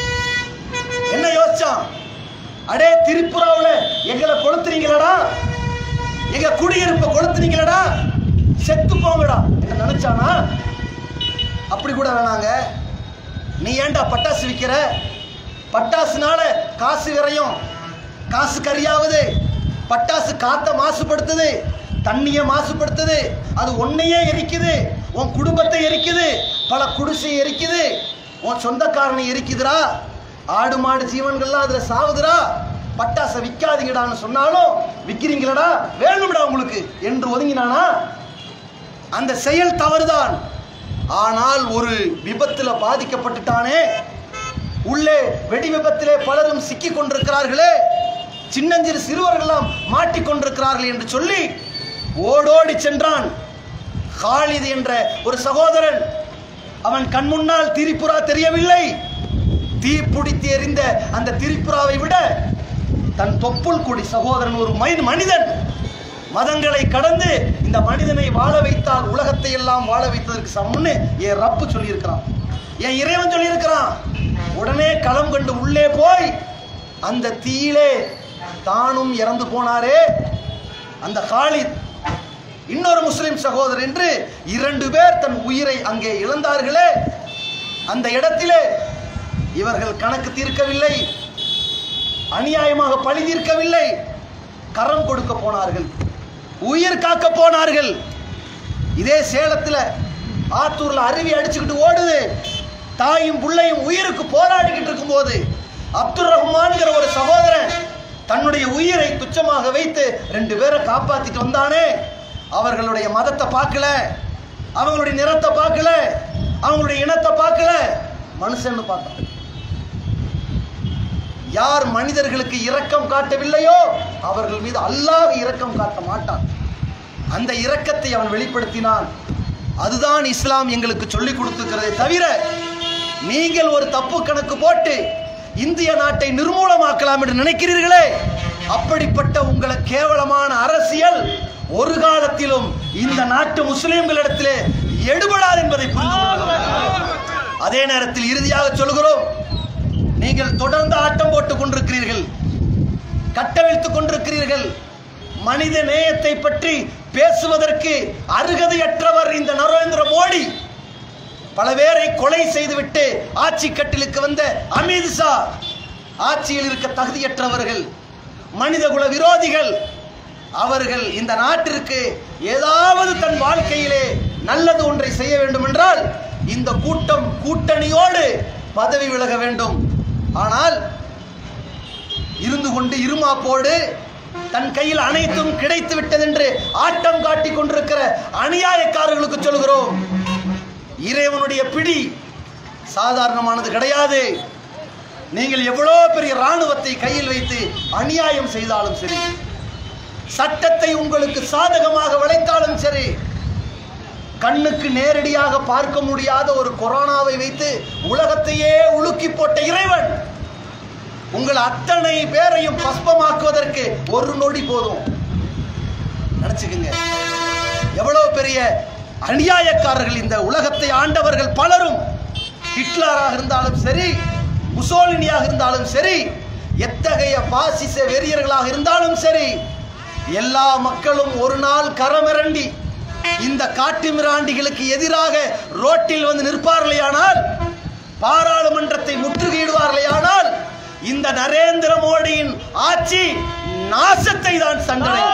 Speaker 4: என்ன யோசிச்சான்? அடே, திரிபுராவில் எங்களை கொளுத்துறீங்களடா, எங்க குடியிருப்பை கொளுத்துறீங்களடா, செத்து போங்கடா என்ன நினைச்சானா? அப்படி கூட வேணாங்க. நீ ஏன்டா பட்டாசு விற்கிற? பட்டாசுனால காசு விரையும், காசு கரியாவது. பட்டாசு காத்த மாசுபடுத்துது, தண்ணிய மாசுபடுத்துது. அது ஒன்னையே எரிக்குது, உன் குடும்பத்தை எரிக்குது, பல குடிசை எரிக்குது, உன் சொந்தக்காரனை எரிக்குதுரா. ஆடு மாடு ஜீவன்கள்லாம் அதுல சாவுதுரா. பட்டாசை விற்காதீங்கடான்னு சொன்னாலும் விற்கிறீங்களடா, வேணும்டா உங்களுக்கு என்று ஒதுங்கினானா? அந்த செயல் தவறுதான். ஆனால் ஒரு விபத்துல பாதிக்கப்பட்டுட்டானே, உள்ளே வெடி விபத்திலே பலரும் சிக்கி கொண்டிருக்கிறார்களே, சின்னஞ்சிறு சிறுவர்களெல்லாம் மாட்டிக்கொண்டிருக்கிறார்கள் என்று சொல்லி ஓடோடி சென்றான். காலித் என்ற ஒரு சகோதரன். அவன் கண் முன்னால் திரிபுரா தெரியவில்லை. தீப்பிடித்து எறிந்த அந்த திரிபுராவை விட தன் தொப்புள் கொடி சகோதரன் ஒரு மனிதன் மதங்களை கடந்து இந்த மனிதனை வாழ வைத்தால் உலகத்தை எல்லாம் வாழ வைத்ததற்கு சமம்னு என் ரப்பு சொல்லியிருக்கிறான், என் இறைவன் சொல்லியிருக்கிறான். உடனே களம் கண்டு உள்ளே போய் அந்த தீயிலே தானும் இறந்து போனாரே அந்த காலித். இன்னொரு முஸ்லிம் சகோதரர் என்று இரண்டு பேர் தன் உயிரை அங்கே இழந்தார்களே. அந்த இடத்திலே இவர்கள் கணக்கு தீர்க்கவில்லை, அநியாயமாக பழி தீர்க்கவில்லை, கரம் கொடுக்க போனார்கள், உயிர் காக்க போனார்கள். இதே சேலத்தில் ஆத்தூர்ல அருவி அடிச்சுக்கிட்டு ஓடுது. தாயும் பிள்ளையும் உயிருக்கு போராடிக்கிட்டு இருக்கும் போது அப்துல் ரஹ்மான்கிற ஒரு சகோதரன் தன்னுடைய உயிரை துச்சமாக வைத்து ரெண்டு பேரை காப்பாத்திட்டு வந்தானே. அவர்களுடைய மதத்தை பார்க்கல, அவங்களுடைய நிறத்தை பார்க்கல, அவங்களுடைய இனத்தை பார்க்கல, மனுஷன்னு பார்த்தான். யார் மனிதர்களுக்கு இரக்கம் காட்டவில்லையோ அவர்கள் மீது அல்லாஹ் இரக்கம் காட்ட மாட்டான். அந்த இரக்கத்தை அவன் வெளிப்படுத்தினான். அதுதான் இஸ்லாம் எங்களுக்கு சொல்லிக் கொடுத்திருக்கிறதே தவிர, நீங்கள் ஒரு தப்பு கணக்கு போட்டு இந்திய நாட்டை நிர்மூலமாக்கலாம் என்று நினைக்கிறீர்களே, அப்படிப்பட்ட உங்களை கேவலமான அரசியல் ஒரு காலத்திலும் இந்த நாட்டு முஸ்லிம்களிடத்திலே எடுபடாது என்பதை புரிந்து கொள்ளுங்கள். அதே நேரத்தில் இறுதியாக சொல்கிறோம், நீங்கள் தொடர்ந்து ஆட்டம் போட்டுக் கொண்டிருக்கிறீர்கள், கட்டவிழ்த்துக் கொண்டிருக்கிறீர்கள். மனித நேயத்தை பற்றி பேசுவதற்கு அருகதையற்றவர் இந்த நரேந்திர மோடி. பல பேரை கொலை செய்துவிட்டு ஆட்சி கட்டிலுக்கு வந்த அமித்ஷா, ஆட்சியில் இருக்க தகுதியற்றவர்கள், மனிதகுல விரோதிகள். அவர்கள் இந்த நாட்டிற்கு ஏதாவது தன் வாழ்க்கையிலே நல்லது ஒன்றை செய்ய வேண்டும் என்றால் இந்த கூட்டம் கூட்டணியோடு பதவி விலக வேண்டும். ஆனால் இருந்து கொண்டு இருமாப்போடு தன் கையில் அனைத்தும் கிடைத்து விட்டது என்று ஆட்டம் காட்டிக் கொண்டிருக்கிற அநியாயக்காரர்களுக்கு சொல்கிறோம், இறைவனுடைய பிடி சாதாரணமானது கிடையாது. நீங்கள் எவ்வளோ பெரிய ராணுவத்தை கையில் வைத்து அநியாயம் செய்தாலும் சரி, சட்டத்தை உங்களுக்கு சாதகமாக வளைத்தாலும் சரி, கண்ணுக்கு நேரடியாக பார்க்க முடியாத ஒரு கொரோனாவை வைத்து உலகத்தையே உலுக்கி போட்ட இறைவன் உங்கள் அத்தனை பேரையும் பஸ்பமாக்குவதற்கு ஒரு நொடி போதும். நினைச்சுக்குங்க, எவ்வளவு பெரிய அநியாயக்காரர்கள் இந்த உலகத்தை ஆண்டவர்கள் பலரும். ஹிட்லராக இருந்தாலும் சரி, முசோலினியாக இருந்தாலும் சரி, எத்தகைய பாசிச வெறியர்களாக இருந்தாலும் சரி, எல்லா மக்களும் ஒரு நாள் கரமிரண்டி இந்த காட்டு மிராண்டிகளுக்கு எதிராக ரோட்டில் வந்து நிற்பார்களேயானால், பாராளுமன்றத்தை முற்றுகையிடுவார்களேயானால், இந்த நரேந்திர மோடியின் ஆட்சி நாசத்தை தான் தண்டனை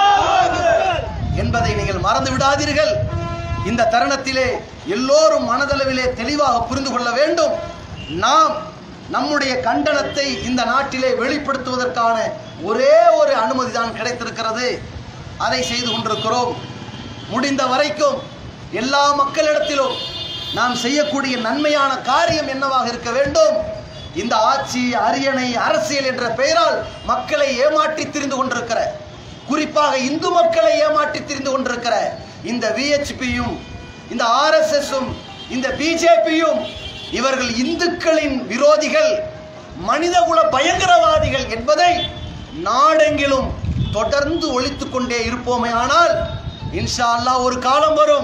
Speaker 4: என்பதை நீங்கள் மறந்து விடாதீர்கள். இந்த தருணத்திலே எல்லோரும் மனதளவிலே தெளிவாக புரிந்து கொள்ள வேண்டும். நாம் நம்முடைய கண்டனத்தை இந்த நாட்டிலே வெளிப்படுத்துவதற்கான ஒரே ஒரு அனுமதி தான் கிடைத்திருக்கிறது. அதை செய்து கொண்டிருக்கிறோம். முடிந்த வரைக்கும் எல்லா மக்களிடத்திலும் நாம் செய்யக்கூடிய நன்மையான காரியம் என்னவாக இருக்க வேண்டும்? இந்த ஆட்சி, அரியணை, அரசியல் என்ற பெயரால் மக்களை ஏமாற்றி திரிந்து கொண்டிருக்கிற, குறிப்பாக இந்து மக்களை ஏமாற்றி திரிந்து கொண்டிருக்கிற இந்த விஹெச்பியும் இந்த ஆர்எஸ்எஸும் இந்த பிஜேபியும் இவர்கள் இந்துக்களின் விரோதிகள், மனிதகுல பயங்கரவாதிகள் என்பதை நாடெங்கிலும் தொடர்ந்து ஒழித்துக் கொண்டே இருப்போமே. ஆனால் இன்ஷா அல்லாஹ் ஒரு காலம் வரும்,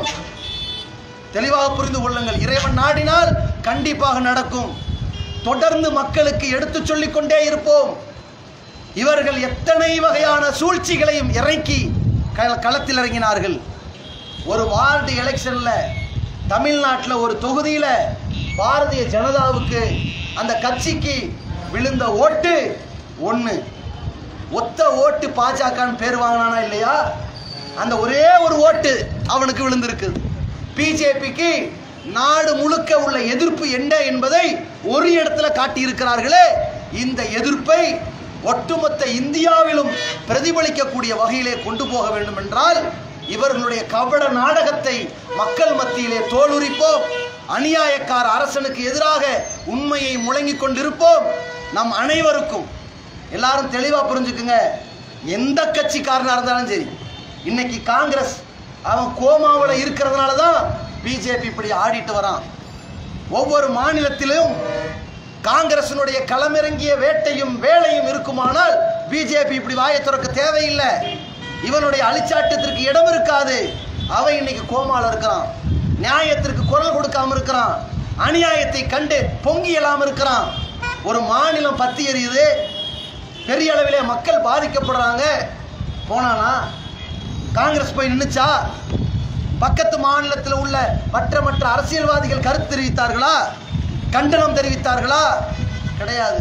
Speaker 4: தெளிவாக புரிந்து கொள்ளுங்கள். இறைவன் நாடினால் கண்டிப்பாக நடக்கும். தொடர்ந்து மக்களுக்கு எடுத்து சொல்லிக் கொண்டே இருப்போம். இவர்கள் எத்தனை வகையான சூழ்ச்சிகளையும் இறக்கி களத்தில் இறங்கினார்கள். ஒரு வார்டு எலெக்ஷன்ல தமிழ்நாட்டில் ஒரு தொகுதியில் பாரதிய ஜனதாவுக்கு அந்த கட்சிக்கு விழுந்த ஓட்டு ஒன்று. ஒத்த ஓட்டு பாஜகன்னு பேர் வாங்கினானா இல்லையா? அந்த ஒரே ஒரு ஓட்டு அவனுக்கு விழுந்திருக்கு. பிஜேபிக்கு நாடு முழுக்க உள்ள எதிர்ப்பு என்ன என்பதை ஒரு இடத்துல காட்டியிருக்கிறார்களே, இந்த எதிர்ப்பை ஒட்டுமொத்த இந்தியாவிலும் பிரதிபலிக்கக்கூடிய வகையிலே கொண்டு போக வேண்டும் என்றால் இவர்களுடைய கபட நாடகத்தை மக்கள் மத்தியிலே தோலுரிப்போம். அநியாயக்கார அரசனுக்கு எதிராக உண்மையை முழங்கிக் கொண்டிருப்போம். நம் அனைவருக்கும் எல்லாரும் தெளிவா புரிஞ்சுக்குங்க, எந்த கட்சிக்காரனா இருந்தாலும் சரி, இன்னைக்கு காங்கிரஸ் அவன் கோமாவில் இருக்கிறதுனால தான் பிஜேபி இப்படி ஆடிட்டு வரான். ஒவ்வொரு மாநிலத்திலும் காங்கிரசினுடைய களமிறங்கிய வேட்டையும் வேலையும் இருக்குமானால் பிஜேபி இப்படி வாயை திறக்க தேவையில்லை. இவனுடைய அழிச்சாட்டத்திற்கு இடம் இருக்காது. அவன் இன்னைக்கு கோமால இருக்கிறான், நியாயத்திற்கு குரல் கொடுக்காம இருக்கிறான், அநியாயத்தை கண்டு பொங்கி எழாம இருக்கிறான். ஒரு மாநிலம் பத்தி எரியுது, பெரிய அளவிலே மக்கள் பாதிக்கப்படுறாங்க. போனானா காங்கிரஸ் போய் நின்னுச்சா? பக்கத்து மாநிலத்தில் உள்ள மற்ற மற்ற அரசியல்வாதிகள் கருத்து தெரிவித்தார்களா? கண்டனம் தெரிவித்தார்களா? கிடையாது.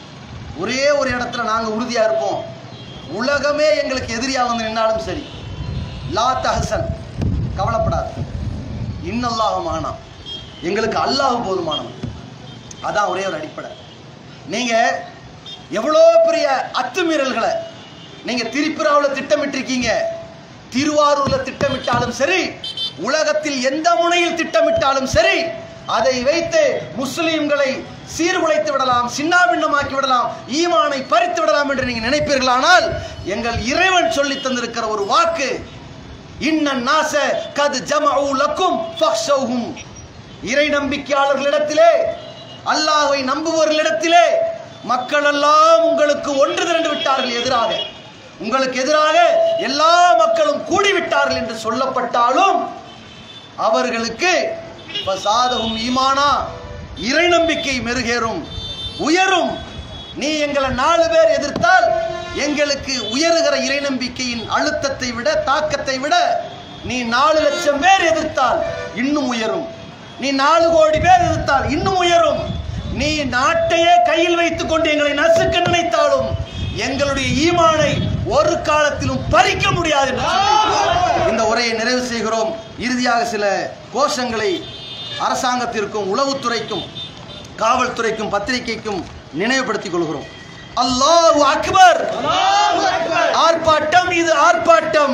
Speaker 4: ஒரே ஒரு இடத்துல நாங்கள் உறுதியா இருப்போம். உலகமே எங்களுக்கு எதிரியாக வந்து நின்னாலும் சரி, லா தஹசன், கவலைப்படாது, இன்னல்லாஹ் மானா, எங்களுக்கு அல்லாஹ் போதுமானவன். அதான் ஒரே ஒரு அடிப்படை. நீங்க எவ்வளோ பெரிய அத்துமீறல்களை நீங்க திரிபுராவில் திட்டமிட்டிருக்கீங்க, திருவாரூர்ல திட்டமிட்டாலும் சரி, உலகத்தில் எந்த முனையில் திட்டமிட்டாலும் சரி, அதை வைத்து முஸ்லிம்களை சீர்குலைத்து விடலாம், சின்னாபின்னமாக்கி விடலாம், ஈமானை பறித்து விடலாம் என்று நீங்க நினைப்பீர்களானால் எங்கள் இறைவன் சொல்லி தந்திருக்கிற ஒரு வாக்கு, இன்னன் நாஸ கத் ஜமஉ லக்கும் ஃபக்ஷௌஹும், இறை நம்பிக்கையாளர்களிடத்திலே, அல்லாஹ்வை நம்புபவர்களிடத்திலே மக்கள் எல்லாம் உங்களுக்கு ஒன்று திரண்டு விட்டார்கள். எதிராக உங்களுக்கு எதிராக எல்லா மக்களும் கூடிவிட்டார்கள் என்று சொல்லப்பட்டாலும் அவர்களுக்கு ஃபஸாதஹும் ஈமானா, இறை நம்பிக்கை மெருகேறும், உயரும். நீ எங்களை நாலு பேர் எதிர்த்தால் எங்களுக்கு உயருகிற இறை நம்பிக்கையின் அழுத்தத்தை விட, தாக்கத்தை விட, நீ நாலு லட்சம் பேர் எதிர்த்தால் இன்னும் உயரும். நீ நாலு கோடி பேர் எதிர்த்தால் இன்னும் உயரும். நீ நாட்டையே கையில் வைத்துக் கொண்டு எங்களை நசுக்க நினைத்தாலும் எங்களுடைய ஈமானை ஒரு காலத்திலும் பறிக்க முடியாது என்று சொல்லி இந்த உரையை நிறைவு செய்கிறோம். இறுதியாக சில கோஷங்களை அரசாங்கத்திற்கும் உளவுத்துறைக்கும் காவல்துறைக்கும் பத்திரிகைக்கும் நினைவுபடுத்திக் கொள்கிறோம். அல்லாஹு அக்பர். ஆர்ப்பாட்டம் இது ஆர்ப்பாட்டம்.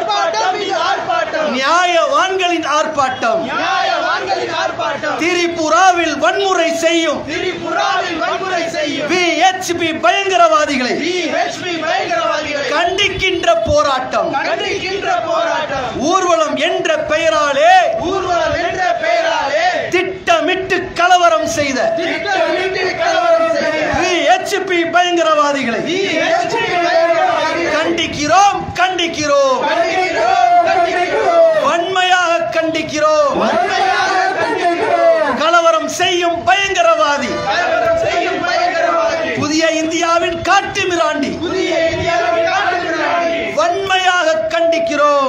Speaker 4: நியாயவான்களின் ஆர்ப்பாட்டம். திரிபுராவில் வன்முறை செய்யும் விஹெச்பி பயங்கரவாதிகளை கண்டிக்கின்ற போராட்டம். ஊர்வலம் என்ற பெயராலே திட்டமிட்டு கலவரம் செய்த விஹெச்பி பயங்கரவாதிகளை கண்டிக்கிறோம் கண்டிக்கிறோம் வன்மையாக கண்டிக்கிறோம். கலவரம் செய்யும் பயங்கரவாதி புதிய இந்தியாவின் காட்டு மிராண்டி வன்மையாக கண்டிக்கிறோம்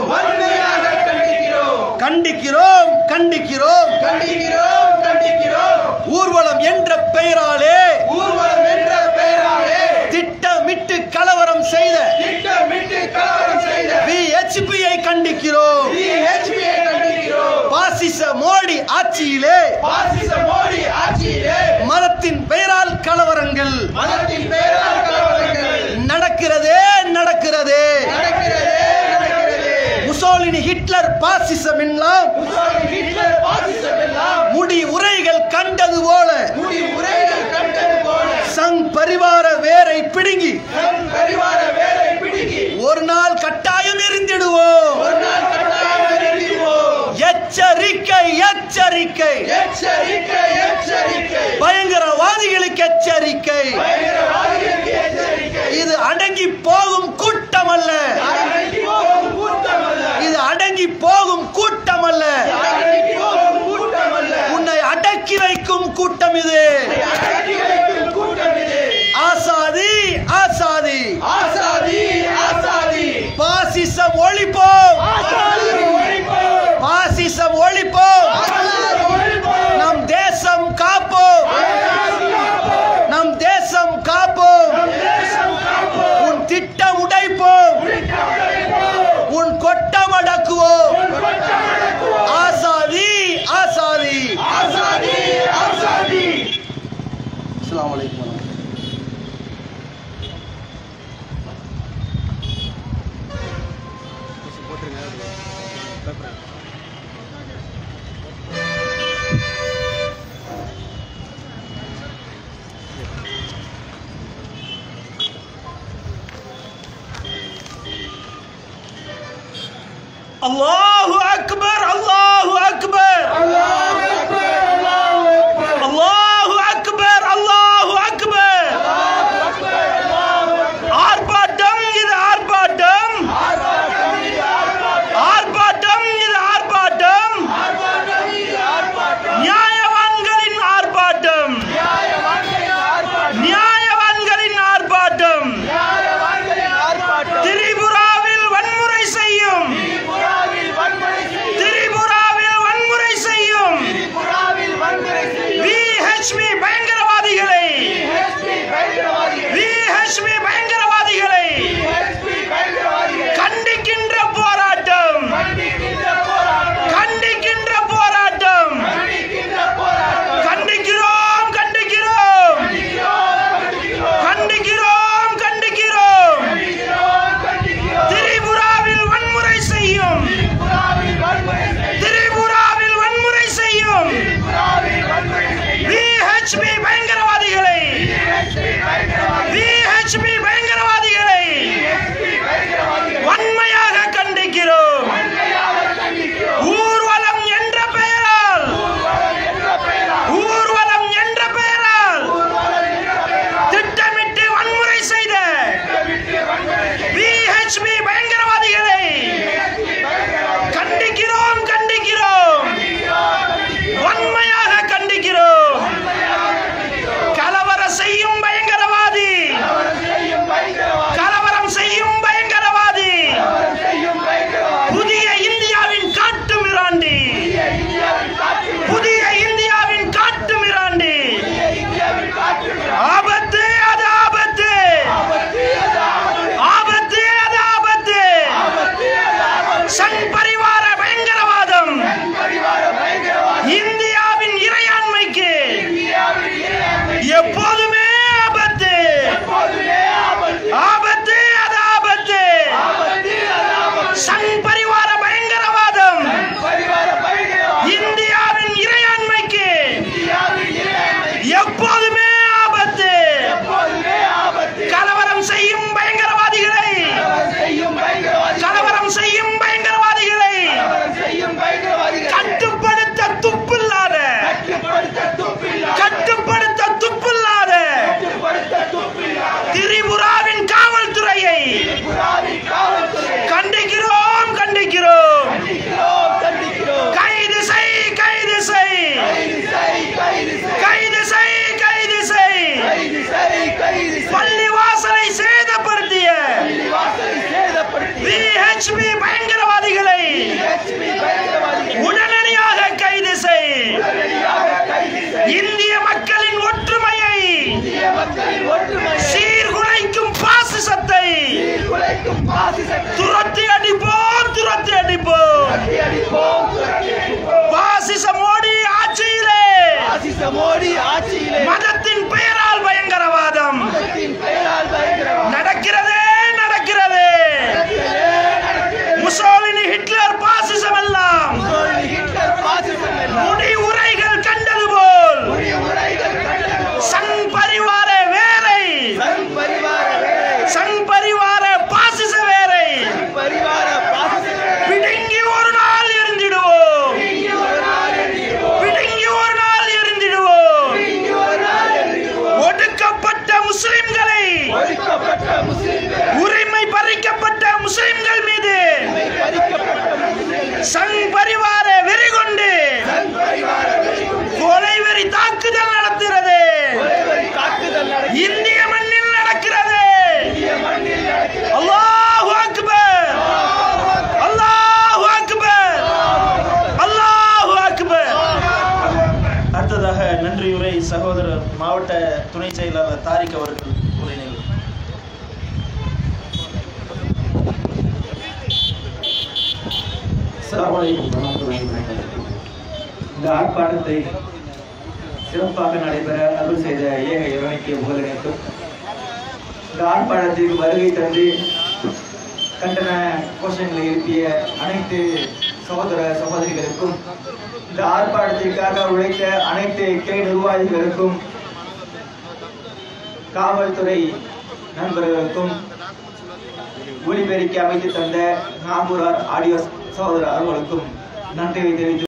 Speaker 4: கண்டிக்கிறோம் கண்டிக்கிறோம் ஊர்வலம் என்ற பெயராலே திட்டமிட்டு கலவரம் செய்த விஹெச்பியை கண்டிக்கிறோம். பாசிச மோடி ஆட்சியிலே மதத்தின் பெயரால் கலவரங்கள் நடக்கிறதே நடக்கிறதே. முசோலினி ஹிட்லர் பாசிசம் எல்லாம் முடி உரைகள் கண்டது போல சங் பரிவார வேரை பிடுங்கி ஒரு நாள் கட்டாயம் எரிந்திடுவோம். எச்சரிக்கை எச்சரிக்கை பயங்கரவாதிகளுக்கு எச்சரிக்கை. இது அடங்கி போகும் கூட்டம் அல்ல. இது அடங்கி போகும் கூட்டம் அல்ல. உன்னை அடக்கி வைக்கும் கூட்டம் இது. ஆசாதி ஆசாதி பாசிசம் ஒழிப்போம். பாசிசம் ஒழிப்போம். நம் தேசம் காப்போம். நம் தேசம் காப்போம். உன் திட்டம் உடைப்போம். உன் கொட்டம் அடக்குவோம். ஆசாதி ஆசாதி. அஸ்ஸலாமு அலைக்கும். அல்லாஹு அக்பர் அல்லாஹு அக்பர் அல்லாஹு அக்பர் அல்லாஹு அக்பர். ஆர்ப்பாட்டம் இது ஆர்ப்பாட்டம். ஆர்ப்பாட்டம் இது ஆர்ப்பாட்டம். நியாயவான்களின் ஆர்ப்பாட்டம். நியாயவான்களின் ஆர்ப்பாட்டம். திரிபுராவில் வன்முறை செய்யும் திரிபுராவில் வன்முறை செய்யும் விஹெச்பி பயங்கரவாதிகளை விஹெச்பி பயங்கரவாதிகளை கண்டிக்கின்ற போராட்டம் கண்டிக்கின்ற போராட்டம் கண்டிக்கிறோம் கண்டிக்கிறோம் கண்டிக்கிறோம் கண்டிக்கிறோம். திரிபுராவில் வன்முறை செய்யும் திரிபுராவில் வன்முறை செய்யும் விஹெச்பி
Speaker 1: துரத்தி அடிப்போம் துரத்தி அடிப்போம் பாசிச மோடி ஆட்சியிலே
Speaker 2: மோடி ஆட்சியிலே
Speaker 1: மதத்தின் பெயரால் பயங்கரவாதம் நடக்கிறதே நடக்கிறதே முசோலினி ஹிட்லர் பாசிசம் எல்லாம் முடி உரைகள் கண்டது போல் சங் பரிவார வேரை சங் பரிவார பாசிச வேரை பிடுங்கி ஒரு நாள் எரிஞ்சிடுவோம் பிடுங்கி ஒரு நாள் எரிஞ்சிடுவோம் ஒடுக்கப்பட்ட முஸ்லிம்களை உரிமை பறிக்கப்பட்ட முஸ்லிம்கள் மீது சங் பரிவார வெறி கொண்டு கொலை வெறி தாக்குதல் நடத்துகிறது இந்திய மண்ணில் நடக்கிறது அல்லாஹு அக்பர் அல்லாஹு அக்பர் அல்லாஹு அக்பர். அடுத்ததாக நன்றியுரை சகோதரர் மாவட்ட துணை செயலாளர் தாரிக் அவர்கள் உரையினர்.
Speaker 5: இந்த ஆர்ப்பாட்டத்தை சிறப்பாக நடைபெற அருள் செய்த ஏக இறைவனுக்கு புகழனைக்கும் இந்த ஆர்ப்பாட்டத்திற்கு வருகை தந்து கண்டன கோஷங்களை எழுப்பிய அனைத்து சகோதர சகோதரிகளுக்கும் இந்த ஆர்ப்பாட்டத்திற்காக உழைத்த அனைத்து கிளை நிர்வாகிகளுக்கும் காவல்துறை நண்பர்களுக்கும் ஒளிபெருக்கி அமைத்து தந்த நாகூரார் ஆடியோ சகோதர அவர்களுக்கும் நன்றி தெரிவித்து